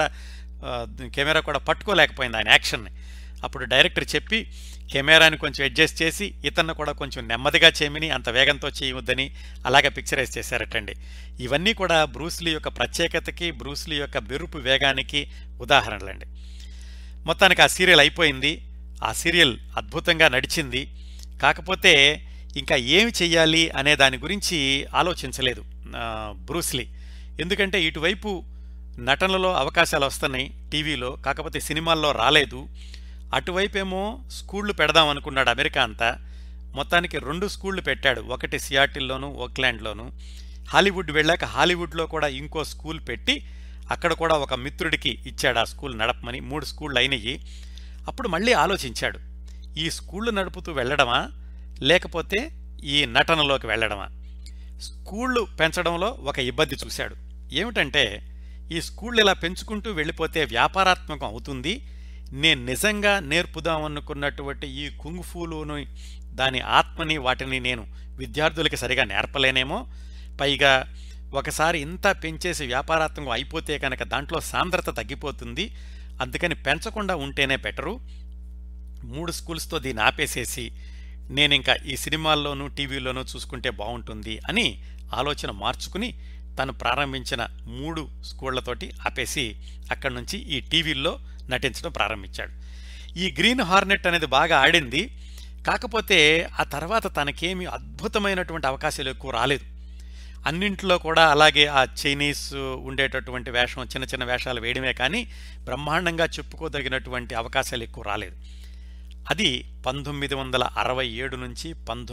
కెమెరా కూడా పట్టుకోలేకపోయింది ఆయన యాక్షన్ని. అప్పుడు డైరెక్టర్ చెప్పి కెమెరాని కొంచెం అడ్జస్ట్ చేసి ఇతన్ని కూడా కొంచెం నెమ్మదిగా చేయమని, అంత వేగంతో చేయవద్దని అలాగే పిక్చరైజ్ చేశారటండి. ఇవన్నీ కూడా బ్రూస్లీ యొక్క ప్రత్యేకతకి, బ్రూస్లీ యొక్క మెరుపు వేగానికి ఉదాహరణలండి. మొత్తానికి ఆ సీరియల్ అయిపోయింది. ఆ సీరియల్ అద్భుతంగా నడిచింది. కాకపోతే ఇంకా ఏమి చెయ్యాలి అనే దాని గురించి ఆలోచించలేదు బ్రూస్లీ. ఎందుకంటే ఇటువైపు నటనలో అవకాశాలు వస్తున్నాయి టీవీలో, కాకపోతే సినిమాల్లో రాలేదు. అటువైపేమో స్కూళ్ళు పెడదాం అనుకున్నాడు అమెరికా అంతా. మొత్తానికి 2 స్కూళ్ళు పెట్టాడు. ఒకటి సియాటిల్లోను, ఓక్లాండ్లోను. హాలీవుడ్ వెళ్ళాక హాలీవుడ్లో కూడా ఇంకో స్కూల్ పెట్టి అక్కడ కూడా ఒక మిత్రుడికి ఇచ్చాడు ఆ స్కూల్ నడపమని. 3 స్కూళ్ళు అయినాయి. అప్పుడు మళ్ళీ ఆలోచించాడు, ఈ స్కూళ్ళు నడుపుతూ వెళ్ళడమా లేకపోతే ఈ నటనలోకి వెళ్ళడమా. స్కూళ్ళు పెంచడంలో ఒక ఇబ్బంది చూశాడు. ఏమిటంటే, ఈ స్కూళ్ళు ఇలా పెంచుకుంటూ వెళ్ళిపోతే వ్యాపారాత్మకం అవుతుంది. నేను నిజంగా నేర్పుదామనుకున్నటువంటి ఈ కుంగ్ఫూలును, దాని ఆత్మని, వాటిని నేను విద్యార్థులకి సరిగా నేర్పలేనేమో. పైగా ఒకసారి ఇంత పెంచేసి వ్యాపారాత్మకం అయిపోతే కనుక దాంట్లో సాంద్రత తగ్గిపోతుంది. అందుకని పెంచకుండా ఉంటేనే బెటరు. 3 స్కూల్స్తో దీన్ని ఆపేసేసి నేనింకా ఈ సినిమాల్లోనూ టీవీలోనూ చూసుకుంటే బాగుంటుంది అని ఆలోచన మార్చుకుని తను ప్రారంభించిన 3 స్కూళ్లతోటి ఆపేసి అక్కడి నుంచి ఈ టీవీల్లో నటించడం ప్రారంభించాడు. ఈ గ్రీన్ హార్నెట్ అనేది బాగా ఆడింది. కాకపోతే ఆ తర్వాత తనకేమీ అద్భుతమైనటువంటి అవకాశాలు ఎక్కువ రాలేదు. అన్నింట్లో కూడా అలాగే ఆ చైనీస్ ఉండేటటువంటి వేషం, చిన్న చిన్న వేషాలు వేయడమే కానీ బ్రహ్మాండంగా చెప్పుకోదగినటువంటి అవకాశాలు ఎక్కువ రాలేదు. అది 1967 నుంచి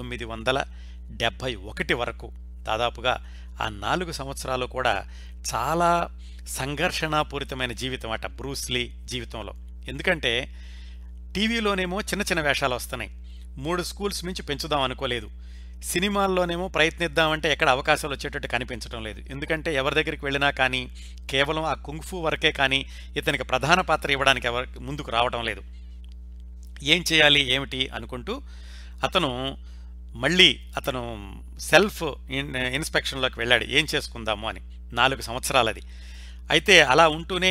1971 వరకు దాదాపుగా ఆ 4 సంవత్సరాలు కూడా చాలా సంఘర్షణాపూరితమైన జీవితం అట బ్రూస్లీ జీవితంలో. ఎందుకంటే టీవీలోనేమో చిన్న చిన్న వేషాలు వస్తున్నాయి, 3 స్కూల్స్ నుంచి పెంచుదాం అనుకోలేదు. సినిమాల్లోనేమో ప్రయత్నిద్దామంటే ఎక్కడ అవకాశాలు వచ్చేటట్టు కనిపించడం లేదు. ఎందుకంటే ఎవరి దగ్గరికి వెళ్ళినా కానీ కేవలం ఆ కుంగ్ఫూ వరకే కానీ ఇతనికి ప్రధాన పాత్ర ఇవ్వడానికి ముందుకు రావడం లేదు. ఏం చేయాలి ఏమిటి అనుకుంటూ అతను సెల్ఫ్ ఇన్స్పెక్షన్లోకి వెళ్ళాడు. ఏం చేసుకుందాము అని. 4 సంవత్సరాలది. అయితే అలా ఉంటూనే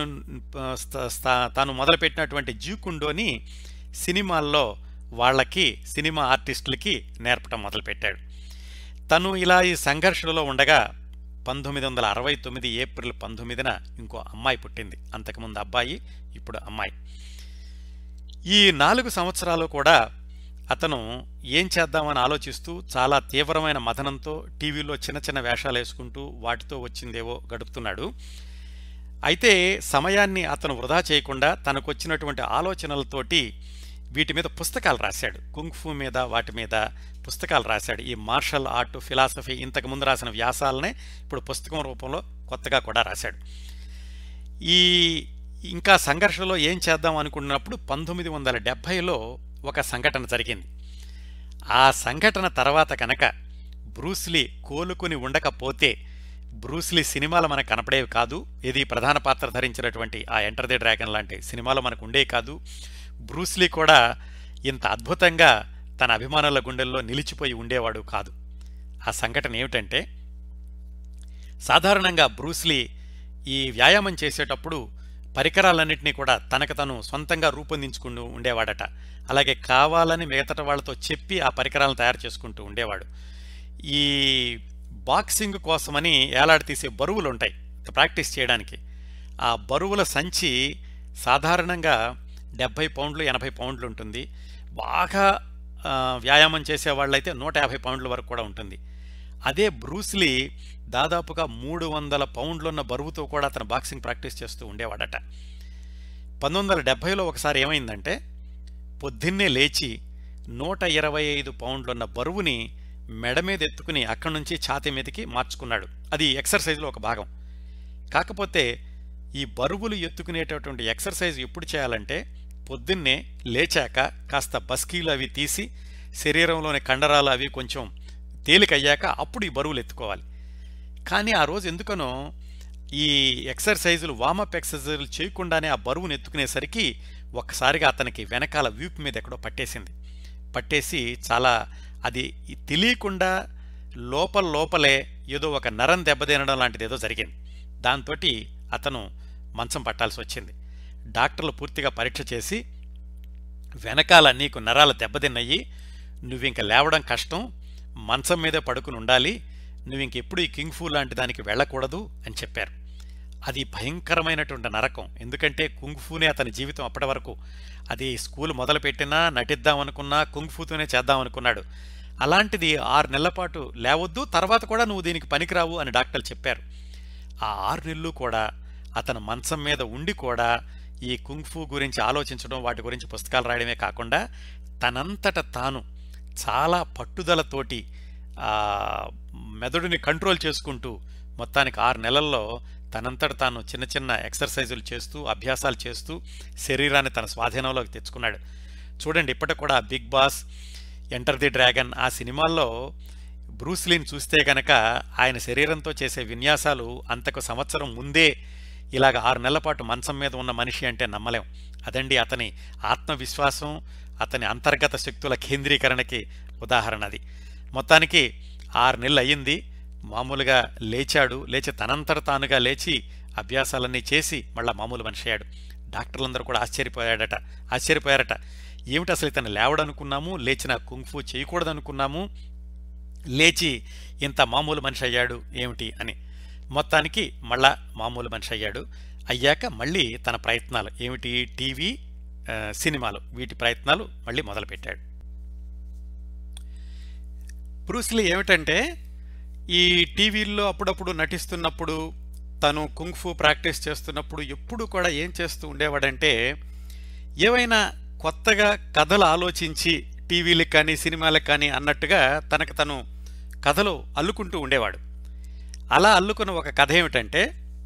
తాను మొదలుపెట్టినటువంటి జీకుండోని సినిమాల్లో సినిమా ఆర్టిస్టులకి నేర్పటం మొదలుపెట్టాడు. తను ఇలా ఈ సంఘర్షణలో ఉండగా 1969 ఏప్రిల్ 19న ఇంకో అమ్మాయి పుట్టింది. అంతకుముందు అబ్బాయి, ఇప్పుడు అమ్మాయి. ఈ 4 సంవత్సరాలు కూడా అతను ఏం చేద్దామని ఆలోచిస్తూ చాలా తీవ్రమైన మథనంతో టీవీలో చిన్న చిన్న వేషాలు వేసుకుంటూ వాటితో వచ్చిందేవో గడుపుతున్నాడు. అయితే సమయాన్ని అతను వృధా చేయకుండా తనకొచ్చినటువంటి ఆలోచనలతోటి వీటి మీద పుస్తకాలు రాశాడు. కుంగ్ఫూ మీద, వాటి మీద పుస్తకాలు రాశాడు. ఈ మార్షల్ ఆర్ట్, ఫిలాసఫీ ఇంతకుముందు రాసిన వ్యాసాలనే ఇప్పుడు పుస్తకం రూపంలో కొత్తగా కూడా రాశాడు. ఈ ఇంకా సంఘర్షణలో ఏం చేద్దాం అనుకున్నప్పుడు 1970లో ఒక సంఘటన జరిగింది. ఆ సంఘటన తర్వాత కనుక బ్రూస్లీ కోలుకుని ఉండకపోతే బ్రూస్లీ సినిమాలు మనకు కనపడేవి కాదు. ఇది ప్రధాన పాత్ర ధరించినటువంటి ఆ ఎంటర్ ది డ్రాగన్ లాంటి సినిమాలు మనకు ఉండేవి కాదు. బ్రూస్లీ కూడా ఇంత అద్భుతంగా తన అభిమానుల గుండెల్లో నిలిచిపోయి ఉండేవాడు కాదు. ఆ సంఘటన ఏమిటంటే, సాధారణంగా బ్రూస్లీ ఈ వ్యాయామం చేసేటప్పుడు పరికరాలన్నింటినీ కూడా తనకు తను సొంతంగా రూపొందించుకుంటూ ఉండేవాడట. అలాగే కావాలని మిగతా వాళ్ళతో చెప్పి ఆ పరికరాలను తయారు చేసుకుంటూ ఉండేవాడు. ఈ బాక్సింగ్ కోసమని ఏలాడతీసే బరువులు ఉంటాయి ప్రాక్టీస్ చేయడానికి. ఆ బరువుల సంచి సాధారణంగా 70 పౌండ్లు 80 పౌండ్లు ఉంటుంది. బాగా వ్యాయామం చేసేవాళ్ళైతే 150 పౌండ్ల వరకు కూడా ఉంటుంది. అదే బ్రూస్లీ దాదాపుగా 300 పౌండ్లున్న బరువుతో కూడా అతను బాక్సింగ్ ప్రాక్టీస్ చేస్తూ ఉండేవాడట. 1970లో ఒకసారి ఏమైందంటే, పొద్దున్నే లేచి 125 పౌండ్లున్న బరువుని మెడ మీద ఎత్తుకుని అక్కడి నుంచి ఛాతీ మీదకి మార్చుకున్నాడు. అది ఎక్సర్సైజ్లో ఒక భాగం. కాకపోతే ఈ బరువులు ఎత్తుకునేటటువంటి ఎక్సర్సైజ్ ఎప్పుడు చేయాలంటే, పొద్దున్నే లేచాక కాస్త బస్కీలు అవి తీసి శరీరంలోని కండరాలు అవి కొంచెం తేలికయ్యాక అప్పుడు ఈ బరువులు ఎత్తుకోవాలి. కానీ ఆ రోజు ఎందుకనో ఈ ఎక్సర్సైజులు, వామప్ ఎక్సర్సైజులు చేయకుండానే ఆ బరువును ఎత్తుకునేసరికి ఒక్కసారిగా అతనికి వెనకాల వీపు మీద ఎక్కడో పట్టేసి చాలా అది తెలియకుండా లోపలే ఏదో ఒక నరం దెబ్బతినడం లాంటిది ఏదో జరిగింది. దాంతో అతను మంచం పట్టాల్సి వచ్చింది. డాక్టర్లు పూర్తిగా పరీక్ష చేసి, వెనకాల నీకు నరాలు దెబ్బతిన్నయ్యి, నువ్వింక లేవడం కష్టం, మంచం మీదే పడుకుని ఉండాలి, నువ్వింకెప్పుడు ఈ కింగ్ఫూ లాంటి దానికి వెళ్ళకూడదు అని చెప్పారు. అది భయంకరమైనటువంటి నరకం. ఎందుకంటే కుంగ్ఫూనే అతని జీవితం అప్పటి వరకు. అది స్కూల్ మొదలుపెట్టినా, నటిద్దామనుకున్నా కుంగ్ఫూతోనే చేద్దామనుకున్నాడు. అలాంటిది 6 నెలల పాటు లేవద్దు, తర్వాత కూడా నువ్వు దీనికి పనికిరావు అని డాక్టర్లు చెప్పారు. ఆ 6 నెలలు కూడా అతను మంచం మీద ఉండి కూడా ఈ కుంగ్ఫూ గురించి ఆలోచించడం, వాటి గురించి పుస్తకాలు రాయడమే కాకుండా తనంతట తాను చాలా పట్టుదలతోటి మెదడుని కంట్రోల్ చేసుకుంటూ మొత్తానికి 6 నెలల్లో తనంతట తాను చిన్న చిన్న ఎక్సర్సైజులు చేస్తూ, అభ్యాసాలు చేస్తూ శరీరాన్ని తన స్వాధీనంలోకి తెచ్చుకున్నాడు. చూడండి, ఇప్పటికి కూడా Big Boss, Enter the Dragon ఆ సినిమాల్లో బ్రూస్లీని చూస్తే గనక ఆయన శరీరంతో చేసే విన్యాసాలు అంతకు సంవత్సరం ముందే ఇలాగ 6 నెలల పాటు మంచం మీద ఉన్న మనిషి అంటే నమ్మలేం. అదండి అతని ఆత్మవిశ్వాసం, అతని అంతర్గత శక్తుల కేంద్రీకరణకి ఉదాహరణ అది. మొత్తానికి 6 నెలలు అయ్యింది. మామూలుగా లేచి తనంతట తానుగా లేచి అభ్యాసాలన్నీ చేసి మళ్ళా మామూలు మనిషి అయ్యాడు. డాక్టర్లందరూ కూడా ఆశ్చర్యపోయారట. ఏమిటి అసలు ఇతను లేవడనుకున్నాము, లేచిన కుంగ్ఫూ చేయకూడదనుకున్నాము, లేచి ఇంత మామూలు మనిషి అయ్యాడు ఏమిటి అని. మొత్తానికి మళ్ళా మామూలు మనిషి అయ్యాక మళ్ళీ తన ప్రయత్నాలు ఏమిటి, టీవీ, సినిమాలు, వీటి ప్రయత్నాలు మళ్ళీ మొదలుపెట్టాడు. బ్రూస్లీ ఏమిటంటే, ఈ టీవీల్లో అప్పుడప్పుడు నటిస్తున్నప్పుడు, తను కుంగ్ఫూ ప్రాక్టీస్ చేస్తున్నప్పుడు ఎప్పుడు కూడా ఏం చేస్తూ ఉండేవాడంటే, ఏవైనా కొత్తగా కథలు ఆలోచించి టీవీలకు కానీ సినిమాలకు కానీ అన్నట్టుగా తనకు తను కథలు అల్లుకుంటూ ఉండేవాడు. అలా అల్లుకున్న ఒక కథ ఏమిటంటే,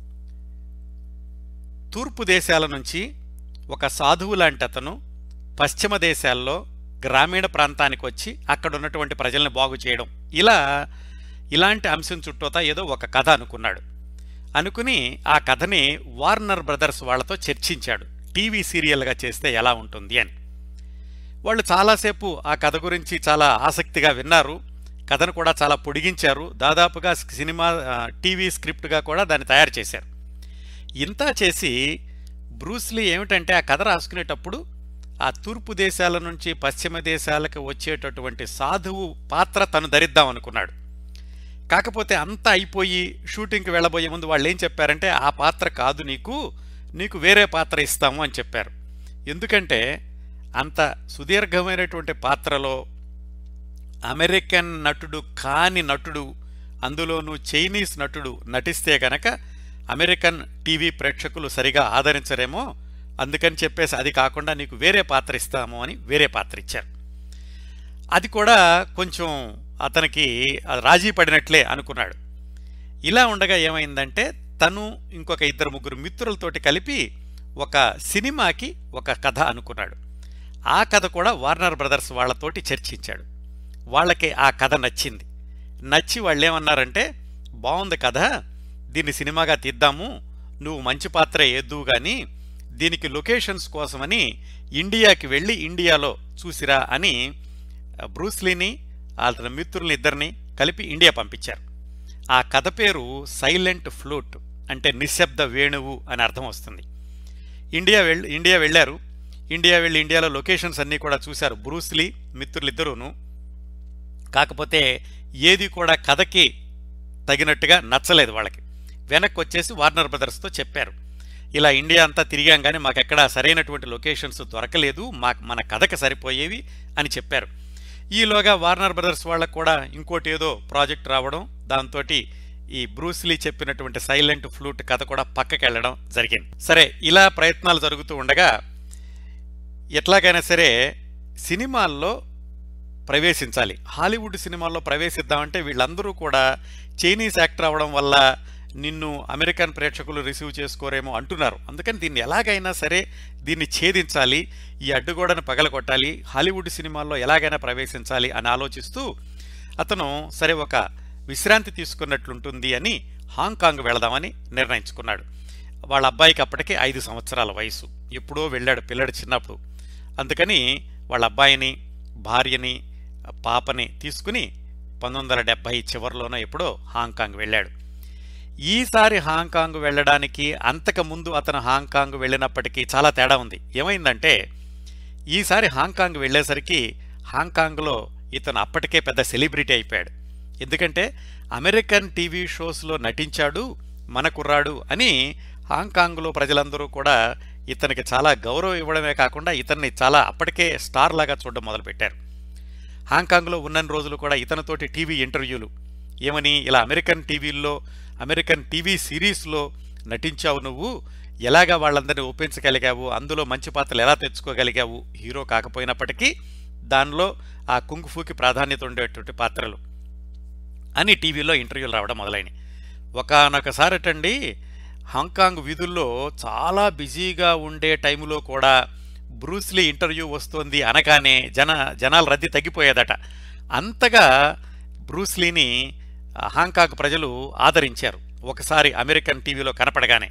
తూర్పు దేశాల నుంచి ఒక సాధువు లాంటి అతను పశ్చిమ దేశాల్లో గ్రామీణ ప్రాంతానికి వచ్చి అక్కడ ఉన్నటువంటి ప్రజల్ని బాగు చేయడం, ఇలాంటి అంశం చుట్టూతా ఏదో ఒక కథ అనుకుని ఆ కథని వార్నర్ బ్రదర్స్ వాళ్లతో చర్చించాడు. టీవీ సీరియల్గా చేస్తే ఎలా ఉంటుంది అని. వాళ్ళు చాలాసేపు ఆ కథ గురించి చాలా ఆసక్తిగా విన్నారు. కథను కూడా చాలా పొడిగించారు. దాదాపుగా టీవీ స్క్రిప్ట్గా కూడా దాన్ని తయారు చేశారు. ఇంత చేసి బ్రూస్లీ ఏమిటంటే, ఆ కథ రాసుకునేటప్పుడు ఆ తూర్పు దేశాల నుంచి పశ్చిమ దేశాలకు వచ్చేటటువంటి సాధువు పాత్ర తను ధరిద్దాం అనుకున్నాడు. కాకపోతే అంతా అయిపోయి షూటింగ్కి వెళ్ళబోయే ముందు వాళ్ళు ఏం చెప్పారంటే ఆ పాత్ర కాదు నీకు వేరే పాత్ర ఇస్తాము అని చెప్పారు. ఎందుకంటే అంత సుదీర్ఘమైనటువంటి పాత్రలో అమెరికన్ నటుడు కాని నటుడు, అందులోనూ చైనీస్ నటుడు నటిస్తే గనక అమెరికన్ టీవీ ప్రేక్షకులు సరిగా ఆదరించరేమో, అందుకని చెప్పేసి అది కాకుండా నీకు వేరే పాత్ర ఇస్తాము అని వేరే పాత్ర ఇచ్చారు. అది కూడా కొంచెం అతనికి రాజీ పడినట్లే అనుకున్నాడు. ఇలా ఉండగా ఏమైందంటే తను ఇంకొక 2-3 మిత్రులతోటి కలిపి ఒక సినిమాకి ఒక కథ అనుకున్నాడు. ఆ కథ కూడా వార్నర్ బ్రదర్స్ వాళ్లతోటి చర్చించాడు. వాళ్ళకి ఆ కథ నచ్చింది. నచ్చి వాళ్ళేమన్నారంటే, బాగుంది కథ, దీన్ని సినిమాగా తీద్దాము, నువ్వు మంచి పాత్ర ఏద్దువు గాని దీనికి లొకేషన్స్ కోసమని ఇండియాకి వెళ్ళి ఇండియాలో చూసిరా అని బ్రూస్లీని అతని మిత్రుల్ని ఇద్దరిని కలిపి ఇండియా పంపించారు. ఆ కథ పేరు సైలెంట్ ఫ్లూట్, అంటే నిశ్శబ్ద వేణువు అని అర్థం వస్తుంది. ఇండియా వెళ్ళారు. ఇండియా వెళ్ళి ఇండియాలో లొకేషన్స్ అన్నీ కూడా చూశారు బ్రూస్లీ మిత్రులిద్దరూను. కాకపోతే ఏది కూడా కథకి తగినట్టుగా నచ్చలేదు వాళ్ళకి. వెనక్కి వచ్చేసి వార్నర్ బ్రదర్స్తో చెప్పారు, ఇలా ఇండియా అంతా తిరిగాం కానీ మాకెక్కడా సరైనటువంటి లొకేషన్స్ దొరకలేదు, మన కథకి సరిపోయేవి అని చెప్పారు. ఈలోగా వార్నర్ బ్రదర్స్ వాళ్ళకు కూడా ఇంకోటి ఏదో ప్రాజెక్ట్ రావడం, దాంతో ఈ బ్రూస్లీ చెప్పినటువంటి సైలెంట్ ఫ్లూట్ కథ కూడా పక్కకెళ్ళడం జరిగింది. సరే, ఇలా ప్రయత్నాలు జరుగుతూ ఉండగా ఎట్లాగైనా సరే సినిమాల్లో ప్రవేశించాలి, హాలీవుడ్ సినిమాల్లో ప్రవేశిద్దామంటే వీళ్ళందరూ కూడా చైనీస్ యాక్టర్ అవ్వడం వల్ల నిన్ను అమెరికన్ ప్రేక్షకులు రిసీవ్ చేసుకోరేమో అంటున్నారు. అందుకని దీన్ని ఎలాగైనా సరే దీన్ని ఛేదించాలి, ఈ అడ్డుగోడను పగలగొట్టాలి, హాలీవుడ్ సినిమాల్లో ఎలాగైనా ప్రవేశించాలి అని ఆలోచిస్తూ అతను సరే ఒక విశ్రాంతి తీసుకున్నట్లుంటుంది అని హాంకాంగ్ వెళదామని నిర్ణయించుకున్నాడు. వాళ్ళ అబ్బాయికి అప్పటికే 5 సంవత్సరాల వయసు, ఎప్పుడో వెళ్ళాడు పిల్లడు చిన్నప్పుడు. అందుకని వాళ్ళ అబ్బాయిని, భార్యని, పాపని తీసుకుని 1970 చివరిలోనో ఎప్పుడో హాంకాంగ్ వెళ్ళాడు. ఈసారి హాంకాంగ్ వెళ్ళడానికి అంతకుముందు అతను హాంకాంగ్ వెళ్ళినప్పటికీ చాలా తేడా ఉంది. ఏమైందంటే ఈసారి హాంకాంగ్ వెళ్ళేసరికి హాంకాంగ్లో ఇతను అప్పటికే పెద్ద సెలబ్రిటీ అయిపోయాడు. ఎందుకంటే అమెరికన్ టీవీ షోస్లో నటించాడు మన కుర్రాడు అని హాంకాంగ్లో ప్రజలందరూ కూడా ఇతనికి చాలా గౌరవం ఇవ్వడమే కాకుండా ఇతన్ని చాలా అప్పటికే స్టార్ లాగా చూడడం మొదలుపెట్టారు. హాంకాంగ్లో ఉన్న రోజులు కూడా ఇతనితోటి టీవీ ఇంటర్వ్యూలు, ఏమని, ఇలా అమెరికన్ టీవీల్లో అమెరికన్ టీవీ సిరీస్లో నటించావు, నువ్వు ఎలాగా వాళ్ళందరినీ ఒప్పించగలిగావు, అందులో మంచి పాత్రలు ఎలా తెచ్చుకోగలిగావు, హీరో కాకపోయినప్పటికీ దానిలో ఆ కుంగ్ఫూకి ప్రాధాన్యత ఉండేటువంటి పాత్రలు అని టీవీలో ఇంటర్వ్యూలు రావడం మొదలైనవి. ఒకానొకసారటండి హాంకాంగ్ వీధుల్లో చాలా బిజీగా ఉండే టైంలో కూడా బ్రూస్లీ ఇంటర్వ్యూ వస్తోంది అనగానే జనాల రద్దీ తగ్గిపోయేదట. అంతగా బ్రూస్లీని హాంకాంగ్ ప్రజలు ఆదరించారు ఒకసారి అమెరికన్ టీవీలో కనపడగానే.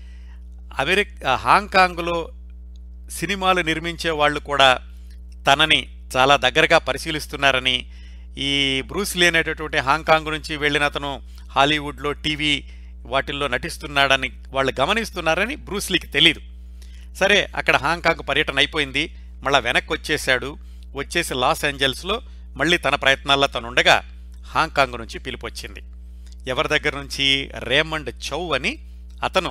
హాంకాంగ్లో సినిమాలు నిర్మించే వాళ్ళు కూడా తనని చాలా దగ్గరగా పరిశీలిస్తున్నారని, ఈ బ్రూస్లీ అనేటటువంటి హాంకాంగ్ నుంచి వెళ్ళిన అతను హాలీవుడ్లో టీవీ వాటిల్లో నటిస్తున్నాడని వాళ్ళు గమనిస్తున్నారని బ్రూస్లీకి తెలీదు. సరే, అక్కడ హాంకాంగ్ పర్యటన అయిపోయింది, మళ్ళా వెనక్కి వచ్చేసి లాస్ ఏంజల్స్లో మళ్ళీ తన ప్రయత్నాల్లో తనుండగా హాంకాంగ్ నుంచి పిలుపొచ్చింది. ఎవరి దగ్గర నుంచి? రేమండ్ చౌ అని అతను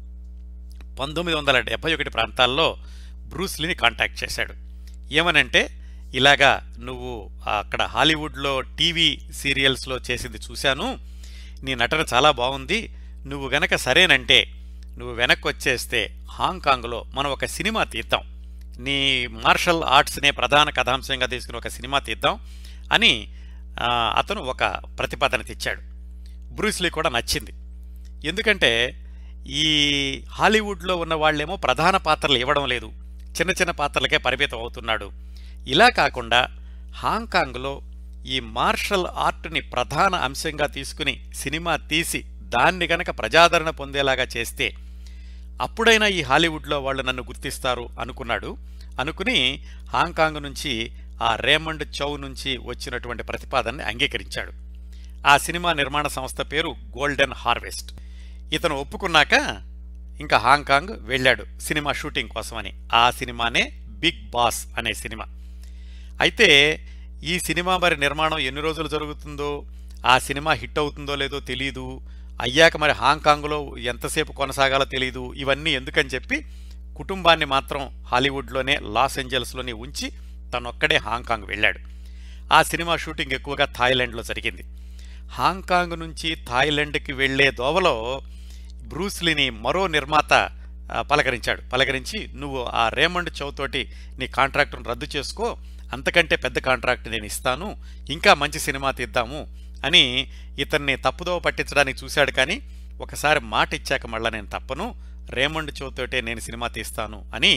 1971 ప్రాంతాల్లో బ్రూస్లీని కాంటాక్ట్ చేశాడు. ఏమనంటే, ఇలాగా నువ్వు అక్కడ హాలీవుడ్లో టీవీ సీరియల్స్లో చేసింది చూశాను, నీ నటన చాలా బాగుంది, నువ్వు గనక సరేనంటే నువ్వు వెనక్కి వచ్చేస్తే హాంకాంగ్లో మనం ఒక సినిమా తీద్దాం, నీ మార్షల్ ఆర్ట్స్నే ప్రధాన కథాంశంగా తీసుకుని ఒక సినిమా తీద్దాం అని అతను ఒక ప్రతిపాదన తెచ్చాడు. బ్రూస్లీ కూడా నచ్చింది. ఎందుకంటే ఈ హాలీవుడ్లో ఉన్న వాళ్ళేమో ప్రధాన పాత్రలు ఇవ్వడం లేదు, చిన్న చిన్న పాత్రలకే పరిమితం అవుతున్నాడు. ఇలా కాకుండా హాంకాంగ్లో ఈ మార్షల్ ఆర్ట్ని ప్రధాన అంశంగా తీసుకుని సినిమా తీసి దాన్ని గనక ప్రజాదరణ పొందేలాగా చేస్తే అప్పుడైనా ఈ హాలీవుడ్లో వాళ్ళు నన్ను గుర్తిస్తారు అనుకుని హాంకాంగ్ నుంచి ఆ రేమండ్ చౌ నుంచి వచ్చినటువంటి ప్రతిపాదనని అంగీకరించాడు. ఆ సినిమా నిర్మాణ సంస్థ పేరు గోల్డెన్ హార్వెస్ట్. ఇతను ఒప్పుకున్నాక ఇంకా హాంకాంగ్ వెళ్ళాడు సినిమా షూటింగ్ కోసమని. ఆ సినిమానే బిగ్ బాస్ అనే సినిమా. అయితే ఈ సినిమా మరి నిర్మాణం ఎన్ని రోజులు జరుగుతుందో, ఆ సినిమా హిట్ అవుతుందో లేదో తెలీదు, అయ్యాక మరి హాంకాంగ్లో ఎంతసేపు కొనసాగాలో తెలీదు. ఇవన్నీ ఎందుకని చెప్పి కుటుంబాన్ని మాత్రం హాలీవుడ్లోనే లాస్ ఏంజల్స్లోనే ఉంచి తనొక్కడే హాంకాంగ్ వెళ్ళాడు. ఆ సినిమా షూటింగ్ ఎక్కువగా థాయిలాండ్లో జరిగింది. హాంకాంగ్ నుంచి థాయిలాండ్కి వెళ్లే దోవలో బ్రూస్లీని మరో నిర్మాత పలకరించి నువ్వు ఆ రేమండ్ చౌ తోటి నీ కాంట్రాక్టును రద్దు చేసుకో, అంతకంటే పెద్ద కాంట్రాక్ట్ నేను ఇస్తాను, ఇంకా మంచి సినిమా తీద్దాము అని ఇతన్ని తప్పుదోవ పట్టించడానికి చూశాడు. కానీ ఒకసారి మాట ఇచ్చాక మళ్ళా నేను తప్పను, రేమండ్ చౌ తోటే నేను సినిమా తీస్తాను అని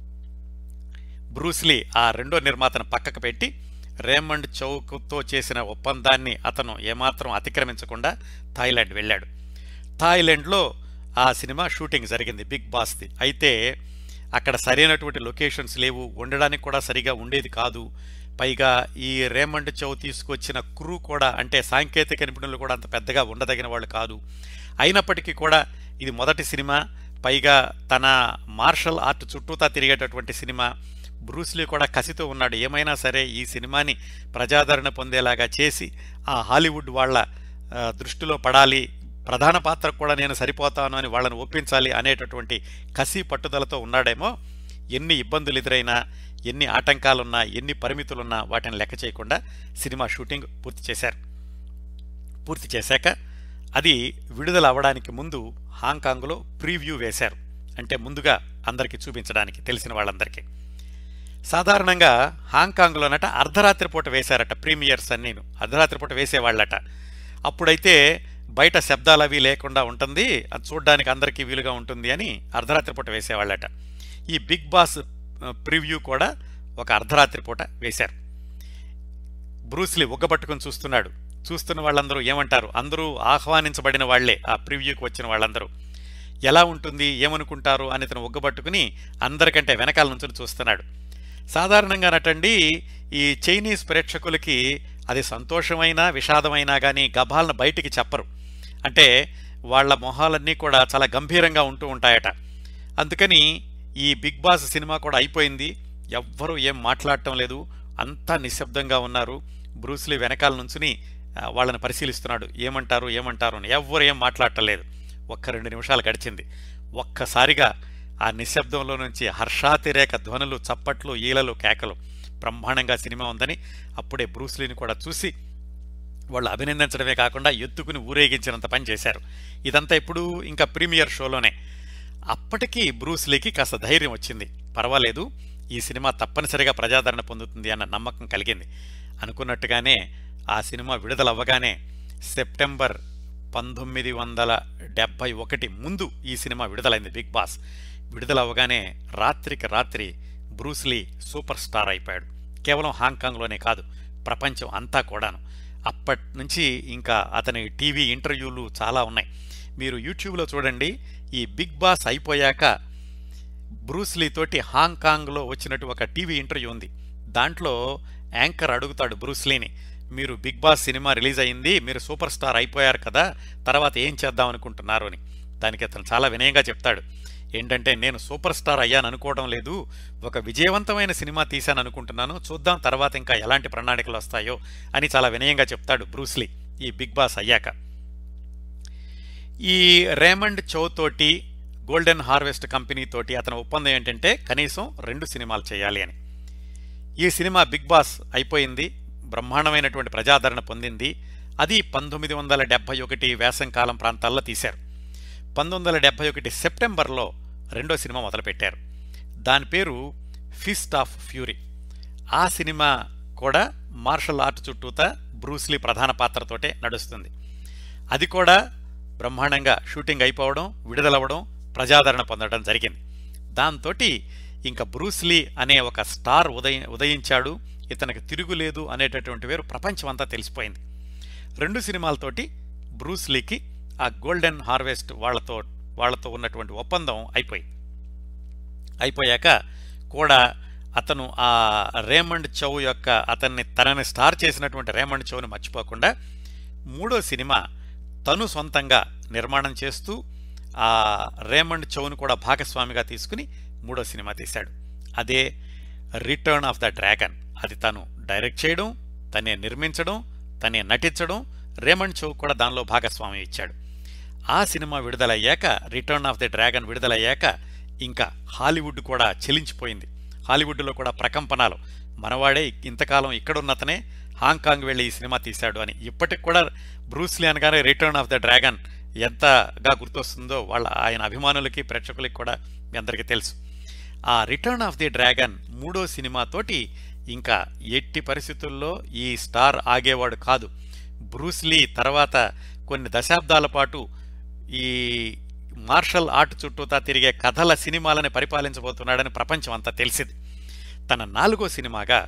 బ్రూస్లీ ఆ రెండో నిర్మాతను పక్కకు పెట్టి రేమండ్ చౌతో చేసిన ఒప్పందాన్ని అతను ఏమాత్రం అతిక్రమించకుండా థాయిలాండ్ వెళ్ళాడు. థాయిలాండ్లో ఆ సినిమా షూటింగ్ జరిగింది, బిగ్ బాస్ది. అయితే అక్కడ సరైనటువంటి లొకేషన్స్ లేవు, ఉండడానికి కూడా సరిగా ఉండేది కాదు. పైగా ఈ రేమండ్ చౌ తీసుకొచ్చిన క్రూ కూడా, అంటే సాంకేతిక నిపుణులు కూడా అంత పెద్దగా ఉండదగిన వాళ్ళు కాదు. అయినప్పటికీ కూడా ఇది మొదటి సినిమా, పైగా తన మార్షల్ ఆర్ట్ చుట్టూతా తిరిగేటటువంటి సినిమా. బ్రూస్లీ కూడా కసితో ఉన్నాడు, ఏమైనా సరే ఈ సినిమాని ప్రజాదరణ పొందేలాగా చేసి ఆ హాలీవుడ్ వాళ్ళ దృష్టిలో పడాలి, ప్రధాన పాత్రకు కూడా నేను సరిపోతాను అని వాళ్ళని ఒప్పించాలి అనేటటువంటి కసి పట్టుదలతో ఉన్నాడేమో. ఎన్ని ఇబ్బందులు ఎదురైనా, ఎన్ని ఆటంకాలున్నా, ఎన్ని పరిమితులున్నా వాటిని లెక్క చేయకుండా సినిమా షూటింగ్ పూర్తి చేశాక అది విడుదల అవ్వడానికి ముందు హాంకాంగ్లో ప్రీవ్యూ వేశారు. అంటే ముందుగా అందరికీ చూపించడానికి, తెలిసిన వాళ్ళందరికీ. సాధారణంగా హాంకాంగ్లోనట అర్ధరాత్రి పూట వేశారట ప్రీమియర్స్ అన్నీ, అర్ధరాత్రి పూట వేసేవాళ్ళట. అప్పుడైతే బయట శబ్దాలు అవి లేకుండా ఉంటుంది, అది చూడడానికి అందరికీ వీలుగా ఉంటుంది అని అర్ధరాత్రి పూట వేసేవాళ్ళట. ఈ బిగ్ బాస్ ప్రివ్యూ కూడా ఒక అర్ధరాత్రి పూట వేశారు. బ్రూస్లీ ఉగ్గబట్టుకుని చూస్తున్న వాళ్ళందరూ ఏమంటారు, అందరూ ఆహ్వానించబడిన వాళ్లే, ఆ ప్రివ్యూకి వచ్చిన వాళ్ళందరూ ఎలా ఉంటుంది, ఏమనుకుంటారు అని ఇతను ఉగ్గబట్టుకుని అందరికంటే వెనకాల నుంచి చూస్తున్నాడు. సాధారణంగా నటండి ఈ చైనీస్ ప్రేక్షకులకి అది సంతోషమైనా విషాదమైనా కానీ గభాలను బయటికి చెప్పరు. అంటే వాళ్ళ మొహాలన్నీ కూడా చాలా గంభీరంగా ఉంటూ ఉంటాయట. అందుకని ఈ బిగ్ బాస్ సినిమా కూడా అయిపోయింది, ఎవ్వరూ ఏం మాట్లాడటం లేదు, అంతా నిశ్శబ్దంగా ఉన్నారు. బ్రూస్లీ వెనకాల నుంచుని వాళ్ళని పరిశీలిస్తున్నాడు, ఏమంటారు అని. ఎవ్వరు ఏం మాట్లాడటం లేదు. 1-2 నిమిషాలు గడిచింది. ఒక్కసారిగా ఆ నిశ్శబ్దంలో నుంచి హర్షాతిరేక ధ్వనులు, చప్పట్లు, ఈలలు, కేకలు. బ్రహ్మాండంగా సినిమా ఉందని అప్పుడే బ్రూస్లీని కూడా చూసి వాళ్ళు అభినందించడమే కాకుండా ఎత్తుకుని ఊరేగించినంత పని చేశారు. ఇదంతా ఇప్పుడు ఇంకా ప్రీమియర్ షోలోనే. అప్పటికీ బ్రూస్లీకి కాస్త ధైర్యం వచ్చింది, పర్వాలేదు ఈ సినిమా తప్పనిసరిగా ప్రజాదరణ పొందుతుంది అన్న నమ్మకం కలిగింది. అనుకున్నట్టుగానే ఆ సినిమా విడుదలవ్వగానే సెప్టెంబర్ 1971 ముందు ఈ సినిమా విడుదలైంది. బిగ్ బాస్ విడుదలవ్వగానే రాత్రికి రాత్రి బ్రూస్లీ సూపర్ స్టార్ అయిపోయాడు. కేవలం హాంకాంగ్లోనే కాదు, ప్రపంచం అంతా కూడాను. అప్పటి నుంచి ఇంకా అతని టీవీ ఇంటర్వ్యూలు చాలా ఉన్నాయి. మీరు యూట్యూబ్లో చూడండి. ఈ బిగ్ బాస్ అయిపోయాక బ్రూస్లీ తోటి హాంకాంగ్లో వచ్చినట్టు ఒక టీవీ ఇంటర్వ్యూ ఉంది. దాంట్లో యాంకర్ అడుగుతాడు బ్రూస్లీని, మీరు బిగ్ బాస్ సినిమా రిలీజ్ అయింది, మీరు సూపర్ స్టార్ అయిపోయారు కదా, తర్వాత ఏం చేద్దాం అనుకుంటున్నారు అని. దానికి అతను చాలా వినయంగా చెప్తాడు, ఏంటంటే నేను సూపర్ స్టార్ అయ్యాను అనుకోవడం లేదు, ఒక విజయవంతమైన సినిమా తీశాను అనుకుంటున్నాను, చూద్దాం తర్వాత ఇంకా ఎలాంటి ప్రణాళికలు వస్తాయో అని చాలా వినయంగా చెప్తాడు బ్రూస్లీ ఈ బిగ్ బాస్ అయ్యాక. ఈ రేమండ్ చౌ తోటి, గోల్డెన్ హార్వెస్ట్ కంపెనీ తోటి అతని ఒప్పందం ఏంటంటే కనీసం 2 సినిమాలు చేయాలి అని. ఈ సినిమా బిగ్ బాస్ అయిపోయింది, బ్రహ్మాండమైనటువంటి ప్రజాదరణ పొందింది. అది 1971 వేసంకాలం ప్రాంతాల్లో తీశారు. 1971 సెప్టెంబర్లో రెండో సినిమా మొదలుపెట్టారు. దాని పేరు ఫిస్ట్ ఆఫ్ ఫ్యూరీ. ఆ సినిమా కూడా మార్షల్ ఆర్ట్ చుట్టూతా బ్రూస్లీ ప్రధాన పాత్రతోటే నడుస్తుంది. అది కూడా బ్రహ్మాండంగా షూటింగ్ అయిపోవడం, విడుదలవ్వడం, ప్రజాదరణ పొందడం జరిగింది. దాంతో ఇంకా బ్రూస్లీ అనే ఒక స్టార్ ఉదయించాడు, ఇతనికి తిరుగులేదు అనేటటువంటి వేరు ప్రపంచం అంతా తెలిసిపోయింది. 2 సినిమాలతోటి బ్రూస్లీకి ఆ గోల్డెన్ హార్వెస్ట్ వాళ్లతో ఉన్నటువంటి ఒప్పందం అయిపోయాక కూడా అతను ఆ రేమండ్ చౌ యొక్క తనని స్టార్ చేసినటువంటి రేమండ్ చౌని మర్చిపోకుండా 3వ సినిమా తను సొంతంగా నిర్మాణం చేస్తూ ఆ రేమండ్ చౌను కూడా భాగస్వామిగా తీసుకుని 3వ సినిమా తీశాడు. అదే రిటర్న్ ఆఫ్ ద డ్రాగన్. అది తను డైరెక్ట్ చేయడం, తనే నిర్మించడం, తనే నటించడం, రేమండ్ చౌ కూడా దానిలో భాగస్వామ్యం ఇచ్చాడు. ఆ సినిమా విడుదలయ్యాక, రిటర్న్ ఆఫ్ ది డ్రాగన్ విడుదలయ్యాక ఇంకా హాలీవుడ్ కూడా చెలించిపోయింది. హాలీవుడ్లో కూడా ప్రకంపనలు. మనవాడే ఇంతకాలం ఇక్కడున్నతనే హాంకాంగ్ వెళ్ళి ఈ సినిమా తీశాడు అని. ఇప్పటికి కూడా బ్రూస్లీ అనగానే రిటర్న్ ఆఫ్ ద డ్రాగన్ ఎంతగా గుర్తొస్తుందో ఆయన అభిమానులకి, ప్రేక్షకులకి కూడా మీ అందరికీ తెలుసు. ఆ రిటర్న్ ఆఫ్ ది డ్రాగన్ 3వ సినిమాతోటి ఇంకా ఎట్టి పరిస్థితుల్లో ఈ స్టార్ ఆగేవాడు కాదు. బ్రూస్లీ తర్వాత కొన్ని దశాబ్దాల పాటు ఈ మార్షల్ ఆర్ట్ చుట్టూతా తిరిగే కథల సినిమాలని పరిపాలించబోతున్నాడని ప్రపంచం అంతా తెలిసింది. తన 4వ సినిమాగా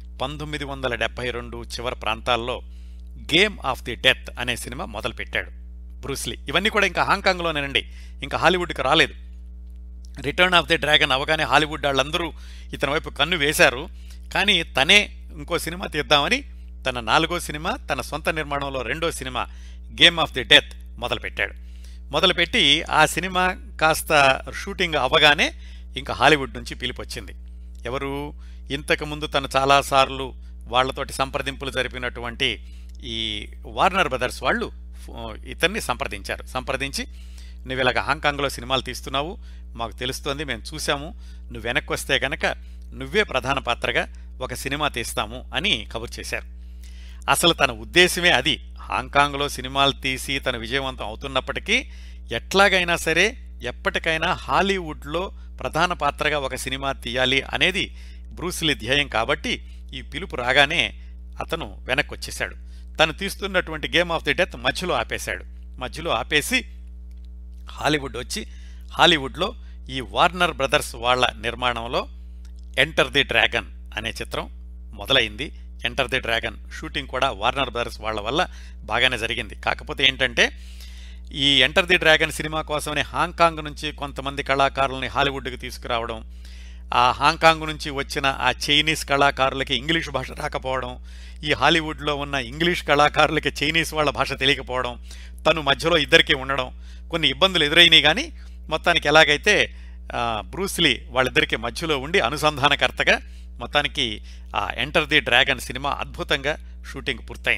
1972 చివరి ప్రాంతాల్లో గేమ్ ఆఫ్ ది డెత్ అనే సినిమా మొదలుపెట్టాడు బ్రూస్లీ. ఇవన్నీ కూడా ఇంకా హాంకాంగ్లోనేనండి, ఇంకా హాలీవుడ్కి రాలేదు. రిటర్న్ ఆఫ్ ది డ్రాగన్ అవగానే హాలీవుడ్ వాళ్ళందరూ ఇతని వైపు కన్ను వేశారు. కానీ తనే ఇంకో సినిమా తీద్దామని తన 4వ సినిమా, తన సొంత నిర్మాణంలో 2వ cinema Game of the Death మొదలుపెట్టాడు. మొదలుపెట్టి ఆ సినిమా కాస్త షూటింగ్ అవ్వగానే ఇంకా హాలీవుడ్ నుంచి పిలుపొచ్చింది. ఎవరు? ఇంతకుముందు తను చాలాసార్లు వాళ్లతోటి సంప్రదింపులు జరిపినటువంటి ఈ వార్నర్ బ్రదర్స్ వాళ్ళు ఇతన్ని సంప్రదించి, నువ్వు ఇలాగ హాంకాంగ్లో సినిమాలు తీస్తున్నావు, మాకు తెలుస్తోంది, మేము చూసాము, నువ్వు వెనక్కి వస్తే కనుక నువ్వే ప్రధాన పాత్రగా ఒక సినిమా తీస్తాము అని కబురు చేశారు. అసలు తన ఉద్దేశమే అది. హాంకాంగ్లో సినిమాలు తీసి తను విజయవంతం అవుతున్నప్పటికీ ఎట్లాగైనా సరే ఎప్పటికైనా హాలీవుడ్లో ప్రధాన పాత్రగా ఒక సినిమా తీయాలి అనేది బ్రూస్లీ ధ్యేయం. కాబట్టి ఈ పిలుపు రాగానే అతను వెనక్కి వచ్చేశాడు. తను తీస్తున్నటువంటి గేమ్ ఆఫ్ ది డెత్ మధ్యలో ఆపేసి హాలీవుడ్ వచ్చి హాలీవుడ్లో ఈ వార్నర్ బ్రదర్స్ వాళ్ళ నిర్మాణంలో ఎంటర్ ది డ్రాగన్ అనే చిత్రం మొదలైంది. ఎంటర్ ది డ్రాగన్ షూటింగ్ కూడా వార్నర్ బ్రదర్స్ వాళ్ళ వల్ల బాగానే జరిగింది. కాకపోతే ఏంటంటే ఈ ఎంటర్ ది డ్రాగన్ సినిమా కోసమని హాంకాంగ్ నుంచి కొంతమంది కళాకారులని హాలీవుడ్కి తీసుకురావడం, ఆ హాంకాంగ్ నుంచి వచ్చిన ఆ చైనీస్ కళాకారులకి ఇంగ్లీష్ భాష రాకపోవడం, ఈ హాలీవుడ్లో ఉన్న ఇంగ్లీష్ కళాకారులకి చైనీస్ వాళ్ళ భాష తెలియకపోవడం, తను మధ్యలో ఇద్దరికీ ఉండడం, కొన్ని ఇబ్బందులు ఎదురైనాయి. కానీ మొత్తానికి ఎలాగైతే బ్రూస్లీ వాళ్ళిద్దరికీ మధ్యలో ఉండి అనుసంధానకర్తగా మొత్తానికి ఆ ఎంటర్ ది డ్రాగన్ సినిమా అద్భుతంగా షూటింగ్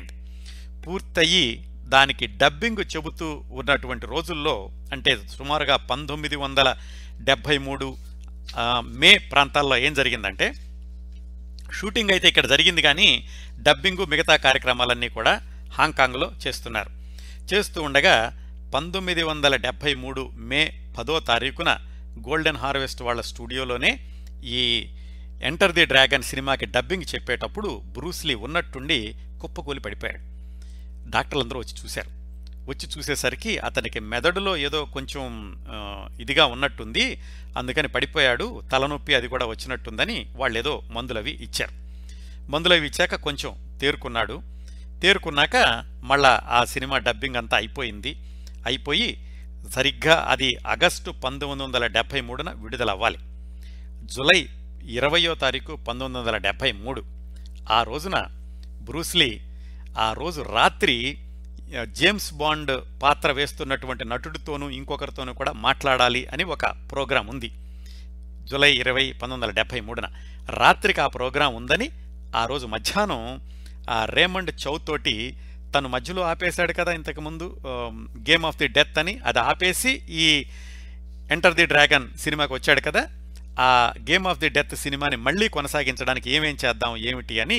పూర్తయి దానికి డబ్బింగ్ చెబుతూ ఉన్నటువంటి రోజుల్లో, అంటే సుమారుగా 1973 మే ప్రాంతాల్లో ఏం జరిగిందంటే, షూటింగ్ అయితే ఇక్కడ జరిగింది కానీ డబ్బింగు మిగతా కార్యక్రమాలన్నీ కూడా హాంకాంగ్లో చేస్తూ ఉండగా 1973 మే 10వ తారీఖున గోల్డెన్ హార్వెస్ట్ వాళ్ళ స్టూడియోలోనే ఈ ఎంటర్ ది డ్రాగన్ సినిమాకి డబ్బింగ్ చెప్పేటప్పుడు బ్రూస్లీ ఉన్నట్టుండి కుప్పకూలి పడిపోయాడు. డాక్టర్లందరూ వచ్చి చూసేసరికి అతనికి మెదడులో ఏదో కొంచెం ఇదిగా ఉన్నట్టుంది, అందుకని పడిపోయాడు, తలనొప్పి అది కూడా వచ్చినట్టుందని వాళ్ళు ఏదో మందులవి ఇచ్చాక కొంచెం తేరుకున్నాక మళ్ళా ఆ సినిమా డబ్బింగ్ అంతా అయిపోయి సరిగ్గా అది ఆగస్టు 1973న విడుదలవ్వాలి. జూలై 20వ తారీఖు 1973 ఆ రోజున బ్రూస్లీ ఆ రోజు రాత్రి జేమ్స్ బాండ్ పాత్ర వేస్తున్నటువంటి నటుడితోనూ ఇంకొకరితోనూ కూడా మాట్లాడాలి అని ఒక ప్రోగ్రాం ఉంది. జూలై 20, 1973న రాత్రికి ఆ ప్రోగ్రాం ఉందని ఆ రోజు మధ్యాహ్నం ఆ రేమండ్ చౌ తోటి తను మధ్యలో ఆపేశాడు కదా ఇంతకుముందు గేమ్ ఆఫ్ ది డెత్ అని, అది ఆపేసి ఈ ఎంటర్ ది డ్రాగన్ సినిమాకి వచ్చాడు కదా, ఆ గేమ్ ఆఫ్ ది డెత్ సినిమాని మళ్ళీ కొనసాగించడానికి ఏమేం చేద్దాం ఏమిటి అని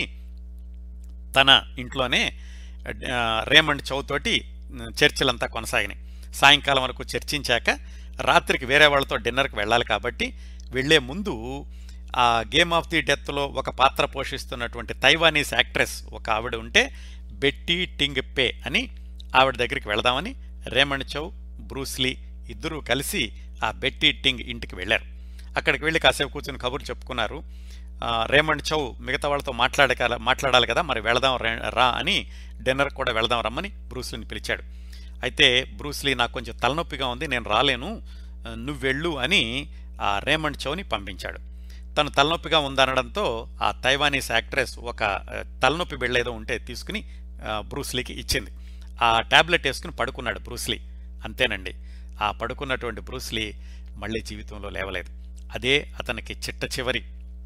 తన ఇంట్లోనే రేమండ్ చౌ తోటి చర్చలంతా కొనసాగినాయి. సాయంకాలం వరకు చర్చించాక రాత్రికి వేరే వాళ్ళతో డిన్నర్కి వెళ్ళాలి కాబట్టి వెళ్లే ముందు ఆ గేమ్ ఆఫ్ ది డెత్లో ఒక పాత్ర పోషిస్తున్నటువంటి తైవానీస్ యాక్ట్రెస్ ఒక ఆవిడ ఉంటే, బెట్టీ టింగ్ పే అని ఆవిడ దగ్గరికి వెళదామని రేమండ్ చౌ, బ్రూస్లీ ఇద్దరూ కలిసి ఆ బెట్టీ టింగ్ ఇంటికి వెళ్ళారు. అక్కడికి వెళ్ళి కాసేపు కూర్చొని కబుర్లు చెప్పుకున్నారు. రేమండ్ చౌ మిగతా వాళ్ళతో మాట్లాడాలి కదా, మరి వెళదాం రా అని డిన్నర్ కూడా వెళదాం రమ్మని బ్రూస్లీని పిలిచాడు. అయితే బ్రూస్లీ నాకు కొంచెం తలనొప్పిగా ఉంది, నేను రాలేను, నువ్వు వెళ్ళు అని ఆ రేమండ్ చౌని పంపించాడు. తను తలనొప్పిగా ఉందనడంతో ఆ తైవానీస్ యాక్ట్రెస్ ఒక తలనొప్పి బిళ్ళేదో ఉంటే తీసుకుని బ్రూస్లీకి ఇచ్చింది. ఆ టాబ్లెట్ వేసుకుని పడుకున్నాడు బ్రూస్లీ. అంతేనండి, ఆ పడుకున్నటువంటి బ్రూస్లీ మళ్ళీ జీవితంలో లేవలేదు. అదే అతనికి చిట్ట చివరి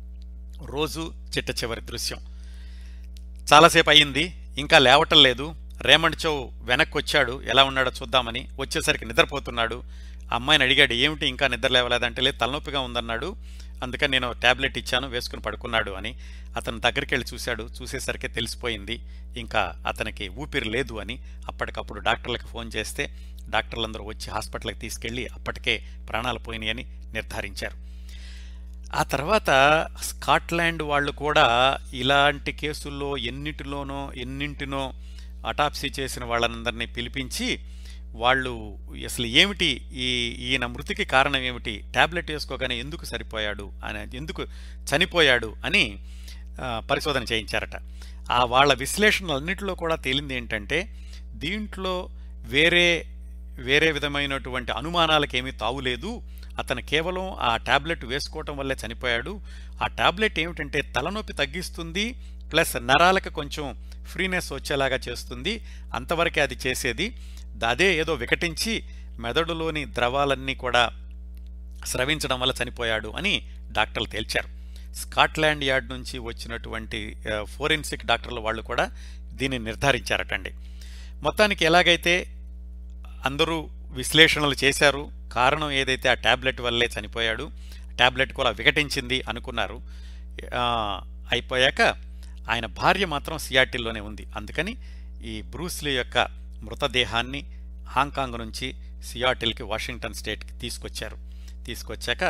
దృశ్యం. చాలాసేపు అయ్యింది, ఇంకా లేవటం లేదు. రేమండ్ చౌ వెనక్కి వచ్చాడు, ఎలా ఉన్నాడో చూద్దామని. వచ్చేసరికి నిద్రపోతున్నాడు. ఆ అమ్మాయిని అడిగాడు, ఏమిటి ఇంకా నిద్ర లేవలేదంటే, లేదు తలనొప్పిగా ఉందన్నాడు, అందుకని నేను ట్యాబ్లెట్ ఇచ్చాను, వేసుకుని పడుకున్నాడు అని. అతను దగ్గరికి వెళ్ళి చూశాడు. చూసేసరికి తెలిసిపోయింది ఇంకా అతనికి ఊపిరి లేదు అని. అప్పటికప్పుడు డాక్టర్లకు ఫోన్ చేస్తే డాక్టర్లందరూ వచ్చి హాస్పిటల్కి తీసుకెళ్ళి అప్పటికే ప్రాణాలు పోయినాయని నిర్ధారించారు. ఆ తర్వాత స్కాట్లాండ్ వాళ్ళు కూడా ఇలాంటి కేసుల్లో ఎన్నింటినో అటాప్సీ చేసిన వాళ్ళందరినీ పిలిపించి వాళ్ళు అసలు ఏమిటి ఈయన మృతికి కారణం ఏమిటి, ట్యాబ్లెట్ వేసుకోగానే ఎందుకు ఎందుకు చనిపోయాడు అని పరిశోధన చేయించారట. వాళ్ళ విశ్లేషణలన్నింటిలో కూడా తేలింది ఏంటంటే, దీంట్లో వేరే విధమైనటువంటి అనుమానాలకేమీ తావులేదు. అతను కేవలం ఆ ట్యాబ్లెట్ వేసుకోవటం వల్లే చనిపోయాడు. ఆ ట్యాబ్లెట్ ఏమిటంటే తలనొప్పి తగ్గిస్తుంది, ప్లస్ నరాలకు కొంచెం ఫ్రీనెస్ వచ్చేలాగా చేస్తుంది, అంతవరకే అది చేసేది. అదే ఏదో వికటించి మెదడులోని ద్రవాలన్నీ కూడా స్రవించడం వల్ల చనిపోయాడు అని డాక్టర్లు తేల్చారు. స్కాట్లాండ్ యార్డ్ నుంచి వచ్చినటువంటి ఫోరెన్సిక్ డాక్టర్లు వాళ్ళు కూడా దీన్ని నిర్ధారించారటండి. మొత్తానికి ఎలాగైతే అందరూ విశ్లేషణలు చేశారు, కారణం ఏదైతే ఆ ట్యాబ్లెట్ వల్లే చనిపోయాడు, ట్యాబ్లెట్ కూడా వికటించింది అనుకున్నారు. అయిపోయాక ఆయన భార్య మాత్రం సియాటిల్లోనే ఉంది. అందుకని ఈ బ్రూస్లీ యొక్క మృతదేహాన్ని హాంకాంగ్ నుంచి సియాటిల్కి వాషింగ్టన్ స్టేట్కి తీసుకొచ్చాక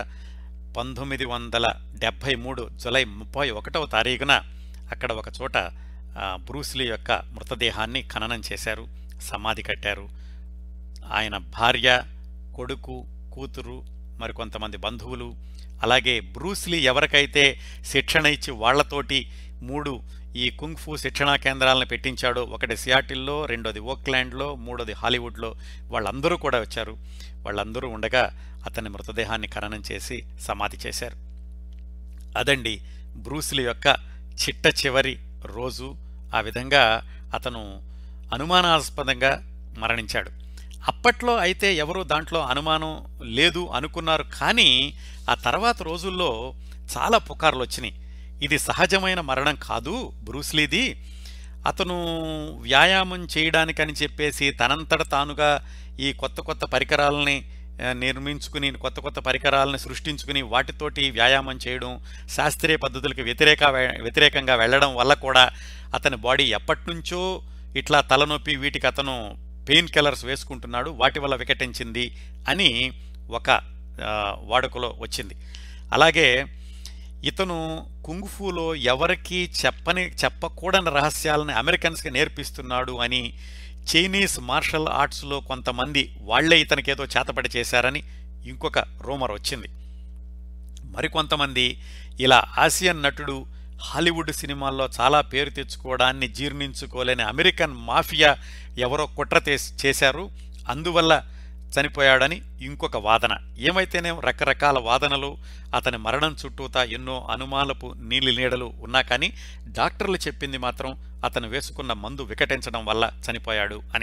1973 జూలై 31వ తారీఖున అక్కడ ఒక చోట బ్రూస్లీ యొక్క మృతదేహాన్ని ఖననం చేశారు, సమాధి కట్టారు. ఆయన భార్య, కొడుకు, కూతురు, మరికొంతమంది బంధువులు, అలాగే బ్రూస్లీ ఎవరికైతే శిక్షణ ఇచ్చి వాళ్లతోటి 3 ఈ కుంగ్ఫూ శిక్షణా కేంద్రాలను పెట్టించాడో, ఒకటి సియాటిల్లో, రెండోది ఓక్లాండ్లో, మూడోది హాలీవుడ్లో, వాళ్ళందరూ కూడా వచ్చారు. వాళ్ళందరూ ఉండగా అతని మృతదేహాన్ని ఖననం చేసి సమాధి చేశారు. అదండి బ్రూస్లీ యొక్క చిట్ట చివరి రోజు. ఆ విధంగా అతను అనుమానాస్పదంగా మరణించాడు. అప్పట్లో అయితే ఎవరూ దాంట్లో అనుమానం లేదు అనుకున్నారు. కానీ ఆ తర్వాత రోజుల్లో చాలా పుకార్లు వచ్చినాయి. ఇది సహజమైన మరణం కాదు బ్రూస్లీది, అతను వ్యాయామం చేయడానికని చెప్పేసి తనంతట తానుగా ఈ కొత్త పరికరాలని నిర్మించుకుని, కొత్త పరికరాలను సృష్టించుకుని వాటితోటి వ్యాయామం చేయడం, శాస్త్రీయ పద్ధతులకు వ్యతిరేకంగా వెళ్ళడం వల్ల కూడా అతని బాడీ ఎప్పటినుంచో ఇట్లా తలనొప్పి వీటికి అతను పెయిన్ కిల్లర్స్ వేసుకుంటున్నాడు, వాటి వల్ల వికటించింది అని ఒక వాడుకలో వచ్చింది. అలాగే ఇతను కుంగ్ఫూలో ఎవరికీ చెప్పకూడని రహస్యాలను అమెరికన్స్కి నేర్పిస్తున్నాడు అని, చైనీస్ మార్షల్ ఆర్ట్స్లో కొంతమంది వాళ్లే ఇతనికేదో చేతపడి చేశారని ఇంకొక రూమర్ వచ్చింది. మరికొంతమంది ఇలా ఆసియన్ నటుడు హాలీవుడ్ సినిమాల్లో చాలా పేరు తెచ్చుకోవడాన్ని జీర్ణించుకోలేని అమెరికన్ మాఫియా ఎవరో కుట్ర చేశారు, అందువల్ల చనిపోయాడని ఇంకొక వాదన. ఏమైతేనే రకరకాల వాదనలు, అతని మరణం చుట్టూతా ఎన్నో అనుమానపు నీడలు ఉన్నా కానీ డాక్టర్లు చెప్పింది మాత్రం అతను వేసుకున్న మందు వికటించడం వల్ల చనిపోయాడు అని.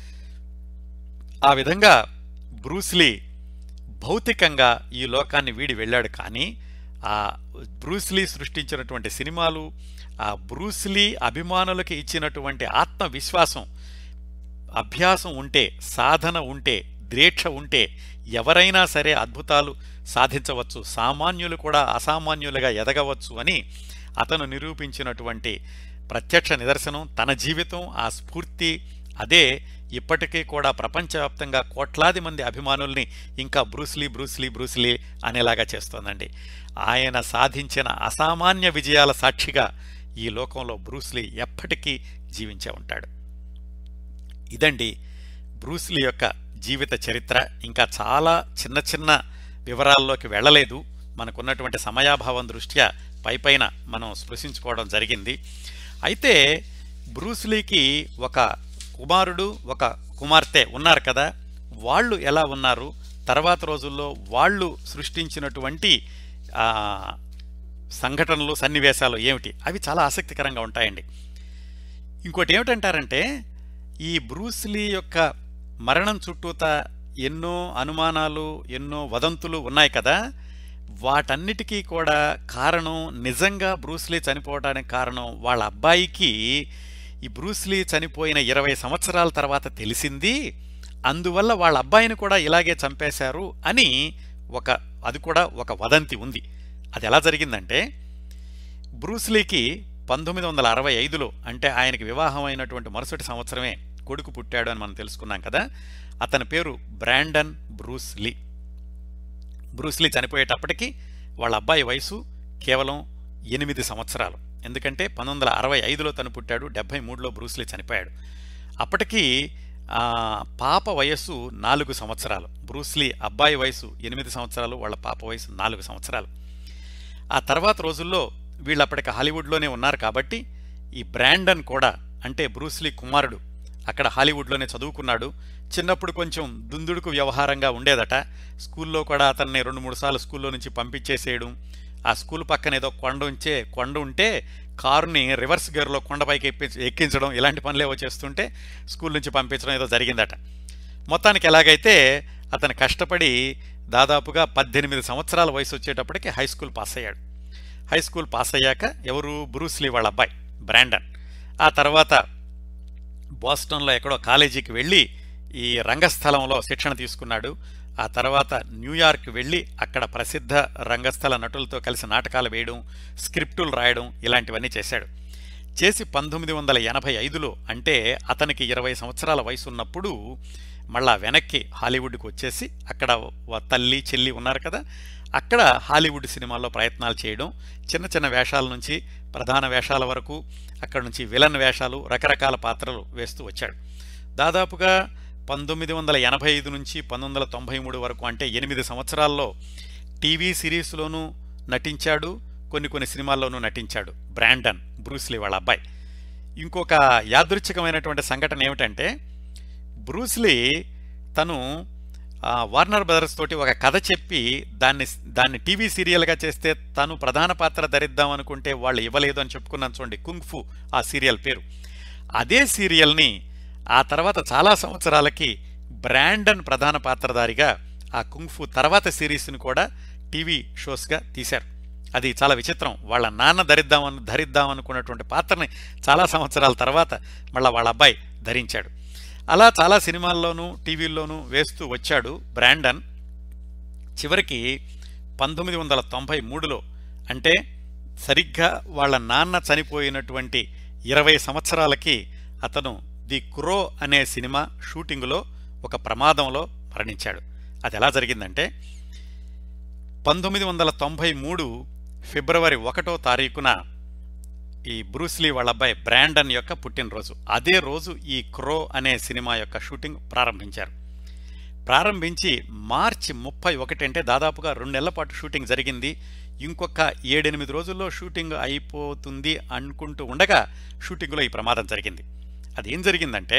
ఆ విధంగా బ్రూస్లీ భౌతికంగా ఈ లోకాన్ని వీడి వెళ్ళాడు. కానీ ఆ బ్రూస్లీ సృష్టించినటువంటి సినిమాలు, ఆ బ్రూస్లీ అభిమానులకి ఇచ్చినటువంటి ఆత్మవిశ్వాసం, అభ్యాసం ఉంటే, సాధన ఉంటే, దీక్ష ఉంటే ఎవరైనా సరే అద్భుతాలు సాధించవచ్చు, సామాన్యులు కూడా అసామాన్యులుగా ఎదగవచ్చు అని అతను నిరూపించినటువంటి ప్రత్యక్ష నిదర్శనం తన జీవితం, ఆ స్ఫూర్తి. అదే ఇప్పటికీ కూడా ప్రపంచవ్యాప్తంగా కోట్లాది మంది అభిమానుల్ని ఇంకా బ్రూస్లీ అనేలాగా చేస్తోందండి. ఆయన సాధించిన అసామాన్య విజయాల సాక్షిగా ఈ లోకంలో బ్రూస్లీ ఎప్పటికీ జీవించే ఉంటాడు. ఇదండి బ్రూస్లీ యొక్క జీవిత చరిత్ర. ఇంకా చాలా చిన్న వివరాల్లోకి వెళ్ళలేదు, మనకున్నటువంటి సమయాభావం దృష్ట్యా పైపైన మనం స్పృశించుకోవడం జరిగింది. అయితే బ్రూస్లీకి ఒక కుమారుడు, ఒక కుమార్తె ఉన్నారు కదా, వాళ్ళు ఎలా ఉన్నారు, తర్వాత రోజుల్లో వాళ్ళు సృష్టించినటువంటి సంఘటనలు, సన్నివేశాలు ఏమిటి, అవి చాలా ఆసక్తికరంగా ఉంటాయండి. ఇంకోటి ఏమిటంటారంటే, ఈ బ్రూస్లీ యొక్క మరణం చుట్టూతా ఎన్నో అనుమానాలు, ఎన్నో వదంతులు ఉన్నాయి కదా, వాటన్నిటికీ కూడా కారణం, నిజంగా బ్రూస్లీ చనిపోవడానికి కారణం వాళ్ళ అబ్బాయికి ఈ బ్రూస్లీ చనిపోయిన 20 సంవత్సరాల తర్వాత తెలిసింది, అందువల్ల వాళ్ళ అబ్బాయిని కూడా ఇలాగే చంపేశారు అని అది కూడా ఒక వదంతి ఉంది. అది ఎలా జరిగిందంటే, బ్రూస్లీకి 1965లో అంటే ఆయనకి వివాహం అయినటువంటి మరుసటి సంవత్సరమే కొడుకు పుట్టాడు అని మనం తెలుసుకున్నాం కదా. అతని పేరు బ్రాండన్ బ్రూస్లీ. బ్రూస్లీ చనిపోయేటప్పటికి వాళ్ళ అబ్బాయి వయసు కేవలం 8 సంవత్సరాలు. ఎందుకంటే 1965లో తను పుట్టాడు, 73లో బ్రూస్లీ చనిపోయాడు. అప్పటికి పాప వయస్సు 4 సంవత్సరాలు. బ్రూస్లీ అబ్బాయి వయసు 8 సంవత్సరాలు, వాళ్ళ పాప వయసు 4 సంవత్సరాలు. ఆ తర్వాత రోజుల్లో వీళ్ళు అప్పటికి హాలీవుడ్లోనే ఉన్నారు కాబట్టి ఈ బ్రాండన్ కూడా, అంటే బ్రూస్లీ కుమారుడు, అక్కడ హాలీవుడ్లోనే చదువుకున్నాడు. చిన్నప్పుడు కొంచెం దుందుడుకు వ్యవహారంగా ఉండేదట. స్కూల్లో కూడా అతన్ని 2-3 సార్లు స్కూల్లో నుంచి పంపించేసేయడం, ఆ స్కూల్ పక్కన ఏదో కొండ ఉంటే కారుని రివర్స్ గేర్లో కొండపైకి ఎక్కించడం, ఇలాంటి పనులేవో చేస్తుంటే స్కూల్ నుంచి పంపించడం ఏదో జరిగిందట. మొత్తానికి ఎలాగైతే అతను కష్టపడి దాదాపుగా 18 సంవత్సరాల వయసు వచ్చేటప్పటికి హై స్కూల్ పాస్ అయ్యాడు. హై స్కూల్ పాస్ అయ్యాక ఎవరు, బ్రూస్లీ వాళ్ళ అబ్బాయి బ్రాండన్, ఆ తర్వాత బోస్టన్లో ఎక్కడో కాలేజీకి వెళ్ళి ఈ రంగస్థలంలో శిక్షణ తీసుకున్నాడు. ఆ తర్వాత న్యూయార్క్ వెళ్ళి అక్కడ ప్రసిద్ధ రంగస్థల నటులతో కలిసి నాటకాలు వేయడం, స్క్రిప్టులు రాయడం, ఇలాంటివన్నీ చేశాడు. చేసి 1985లో అంటే అతనికి 20 సంవత్సరాల వయసు ఉన్నప్పుడు మళ్ళా వెనక్కి హాలీవుడ్కి వచ్చేసి అక్కడ తల్లి చెల్లి ఉన్నారు కదా, అక్కడ హాలీవుడ్ సినిమాల్లో ప్రయత్నాలు చేయడం, చిన్న చిన్న వేషాల నుంచి ప్రధాన వేషాల వరకు, అక్కడ నుంచి విలన్ వేషాలు, రకరకాల పాత్రలు వేస్తూ వచ్చాడు. దాదాపుగా 1985 నుంచి 1993 వరకు అంటే 8 సంవత్సరాల్లో టీవీ సిరీస్లోనూ నటించాడు, కొన్ని సినిమాల్లోనూ నటించాడు బ్రాండన్, బ్రూస్లీ వాళ్ళ అబ్బాయి. ఇంకొక యాదృచ్ఛికమైనటువంటి సంఘటన ఏమిటంటే, బ్రూస్లీ తను వార్నర్ బ్రదర్స్ తోటి ఒక కథ చెప్పి దాన్ని టీవీ సీరియల్గా చేస్తే తను ప్రధాన పాత్ర ధరిద్దాం అనుకుంటే వాళ్ళు ఇవ్వలేదు అని చెప్పుకున్నాను చూడండి, కుంగ్-ఫు ఆ సీరియల్ పేరు. అదే సీరియల్ని ఆ తర్వాత చాలా సంవత్సరాలకి బ్రాండన్ ప్రధాన పాత్రధారిగా ఆ కుంగ్-ఫు తర్వాత సిరీస్ని కూడా టీవీ షోస్గా తీశారు. అది చాలా విచిత్రం. వాళ్ళ నాన్న ధరిద్దాం అనుకున్నటువంటి పాత్రని చాలా సంవత్సరాల తర్వాత మళ్ళీ వాళ్ళ అబ్బాయి ధరించాడు. అలా చాలా సినిమాల్లోనూ టీవీల్లోనూ వేస్తూ వచ్చాడు బ్రాండన్. చివరికి 1993లో అంటే సరిగ్గా వాళ్ళ నాన్న చనిపోయినటువంటి 20 సంవత్సరాలకి అతను ది క్రో అనే సినిమా షూటింగులో ఒక ప్రమాదంలో మరణించాడు. అది ఎలా జరిగిందంటే, 1993 ఫిబ్రవరి 1వ తారీఖున ఈ బ్రూస్లీ వాళ్ళ అబ్బాయి బ్రాండన్ యొక్క పుట్టినరోజు. అదే రోజు ఈ క్రో అనే సినిమా యొక్క షూటింగ్ ప్రారంభించి మార్చి 31 అంటే దాదాపుగా 2 నెలల పాటు షూటింగ్ జరిగింది. ఇంకొక 7-8 రోజుల్లో షూటింగ్ అయిపోతుంది అనుకుంటూ ఉండగా షూటింగ్లో ఈ ప్రమాదం జరిగింది. అదేం జరిగిందంటే,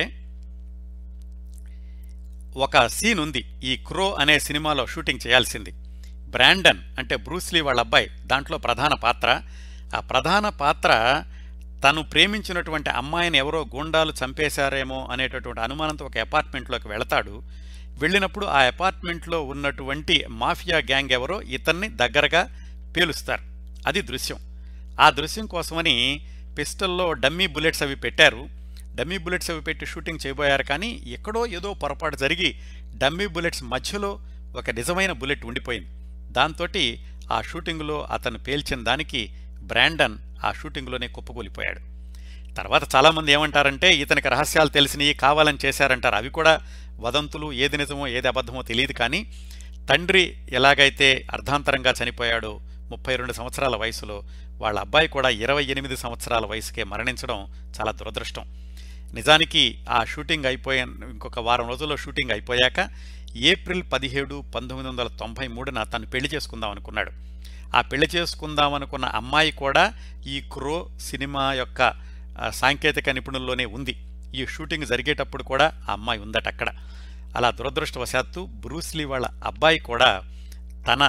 ఒక సీన్ ఉంది ఈ క్రో అనే సినిమాలో షూటింగ్ చేయాల్సింది. బ్రాండన్ అంటే బ్రూస్లీ వాళ్ళ అబ్బాయి దాంట్లో ప్రధాన పాత్ర. ఆ ప్రధాన పాత్ర తను ప్రేమించినటువంటి అమ్మాయిని ఎవరో గూండాలు చంపేశారేమో అనేటటువంటి అనుమానంతో ఒక అపార్ట్మెంట్లోకి వెళతాడు. వెళ్ళినప్పుడు ఆ అపార్ట్మెంట్లో ఉన్నటువంటి మాఫియా గ్యాంగ్ ఎవరో ఇతన్ని దగ్గరగా పేలుస్తారు. అది దృశ్యం. ఆ దృశ్యం కోసమని పిస్టల్లో డమ్మీ బుల్లెట్స్ అవి పెట్టారు. డమ్మీ బుల్లెట్స్ అవి పెట్టి షూటింగ్ చేయబోయారు. కానీ ఎక్కడో ఏదో పొరపాటు జరిగి డమ్మీ బుల్లెట్స్ మధ్యలో ఒక నిజమైన బుల్లెట్ ఉండిపోయింది. దాంతో ఆ షూటింగ్లో అతను పేల్చిన దానికి బ్రాండన్ ఆ షూటింగ్లోనే కుప్పకూలిపోయాడు. తర్వాత చాలామంది ఏమంటారంటే, ఇతనికి రహస్యాలు తెలిసినవి కావాలని చేశారంటారు. అవి కూడా వదంతులు, ఏది నిజమో ఏది అబద్ధమో తెలియదు. కానీ తండ్రి ఎలాగైతే అర్ధాంతరంగా చనిపోయాడో 32 సంవత్సరాల వయసులో, వాళ్ళ అబ్బాయి కూడా 28 సంవత్సరాల వయసుకే మరణించడం చాలా దురదృష్టం. నిజానికి ఆ షూటింగ్ ఇంకొక వారం రోజుల్లో షూటింగ్ అయిపోయాక ఏప్రిల్ 17, 1993న తను పెళ్లి చేసుకుందాం అనుకున్నాడు. ఆ పెళ్లి చేసుకుందామనుకున్న అమ్మాయి కూడా ఈ క్రో సినిమా యొక్క సాంకేతిక నిపుణుల్లోనే ఉంది. ఈ షూటింగ్ జరిగేటప్పుడు కూడా ఆ అమ్మాయి ఉందట అక్కడ. అలా దురదృష్టవశాత్తు బ్రూస్లీ వాళ్ళ అబ్బాయి కూడా తన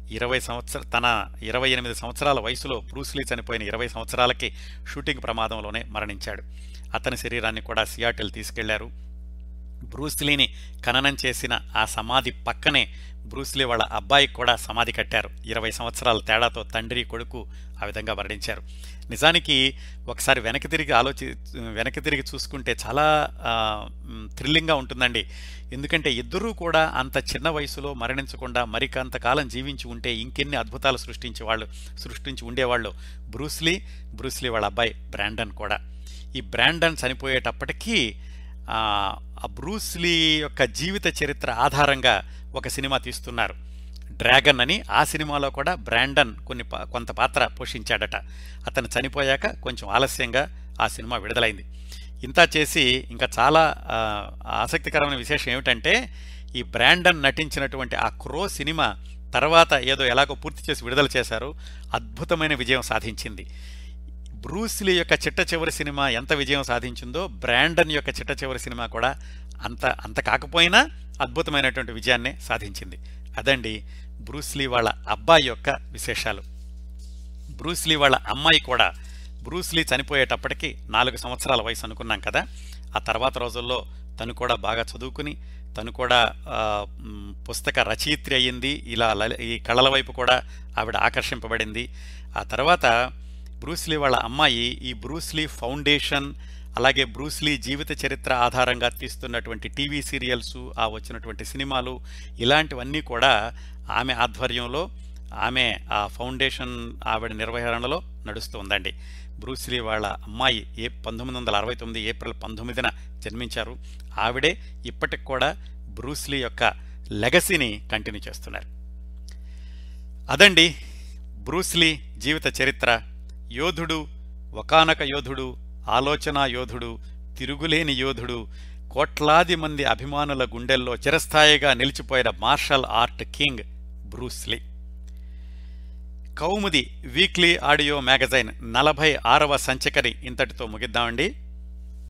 28 సంవత్సరాల వయసులో, బ్రూస్లీ చనిపోయిన 20 సంవత్సరాలకి షూటింగ్ ప్రమాదంలోనే మరణించాడు. అతని శరీరాన్ని కూడా సియాటిల్ తీసుకెళ్లారు. బ్రూస్లీని ఖననం చేసిన ఆ సమాధి పక్కనే బ్రూస్లీ వాళ్ళ అబ్బాయికి కూడా సమాధి కట్టారు. 20 సంవత్సరాల తేడాతో తండ్రి కొడుకు ఆ విధంగా వర్ణించారు. నిజానికి ఒకసారి వెనక్కి తిరిగి చూసుకుంటే చాలా థ్రిల్లింగ్గా ఉంటుందండి. ఎందుకంటే ఇద్దరూ కూడా అంత చిన్న వయసులో మరణించకుండా మరికంతకాలం జీవించి ఉంటే ఇంకెన్ని అద్భుతాలు సృష్టించి ఉండేవాళ్ళు. బ్రూస్లీ వాళ్ళ అబ్బాయి బ్రాండన్ కూడా. ఈ బ్రాండన్ చనిపోయేటప్పటికీ ఆ బ్రూస్లీ యొక్క జీవిత చరిత్ర ఆధారంగా ఒక సినిమా తీస్తున్నారు, డ్రాగన్ అని. ఆ సినిమాలో కూడా బ్రాండన్ కొంత పాత్ర పోషించాడట. అతను చనిపోయాక కొంచెం ఆలస్యంగా ఆ సినిమా విడుదలైంది. ఇంత చేసి ఇంకా చాలా ఆసక్తికరమైన విశేషం ఏమిటంటే, ఈ బ్రాండన్ నటించినటువంటి ఆ క్రో సినిమా తర్వాత ఎలాగో పూర్తి చేసి విడుదల చేశారు, అద్భుతమైన విజయం సాధించింది. బ్రూస్లీ యొక్క చిట్ట చివరి సినిమా ఎంత విజయం సాధించిందో బ్రాండన్ యొక్క చిట్ట చివరి సినిమా కూడా అంత కాకపోయినా అద్భుతమైనటువంటి విజయాన్నే సాధించింది. అదండి బ్రూస్లీ వాళ్ళ అబ్బాయి యొక్క విశేషాలు. బ్రూస్లీ వాళ్ళ అమ్మాయి కూడా, బ్రూస్లీ చనిపోయేటప్పటికి 4 సంవత్సరాల వయసు అనుకున్నాం కదా. ఆ తర్వాత రోజుల్లో తను కూడా బాగా చదువుకుని తను కూడా పుస్తక రచయిత్రి అయ్యింది. ఈ కళల వైపు కూడా ఆవిడ ఆకర్షింపబడింది. ఆ తర్వాత బ్రూస్లీ వాళ్ళ అమ్మాయి ఈ బ్రూస్లీ ఫౌండేషన్, అలాగే బ్రూస్లీ జీవిత చరిత్ర ఆధారంగా తీస్తున్నటువంటి టీవీ సీరియల్స్, వచ్చినటువంటి సినిమాలు, ఇలాంటివన్నీ కూడా ఆమె ఆధ్వర్యంలో, ఆమె ఆ ఫౌండేషన్ ఆవిడ నిర్వహణలో నడుస్తూ ఉందండి. బ్రూస్లీ వాళ్ళ అమ్మాయి 1969 ఏప్రిల్ 19న జన్మించారు. ఆవిడే ఇప్పటికి కూడా బ్రూస్లీ యొక్క లెగసీని కంటిన్యూ చేస్తున్నారు. అదండి బ్రూస్లీ జీవిత చరిత్ర. యోధుడు, ఒకానొక యోధుడు, ఆలోచనా యోధుడు, తిరుగులేని యోధుడు, కోట్లాది మంది అభిమానుల గుండెల్లో చిరస్థాయిగా నిలిచిపోయిన martial art king Bruce Lee. Kaumudi weekly audio magazine 46వ సంచికని ఇంతటితో ముగిద్దామండి.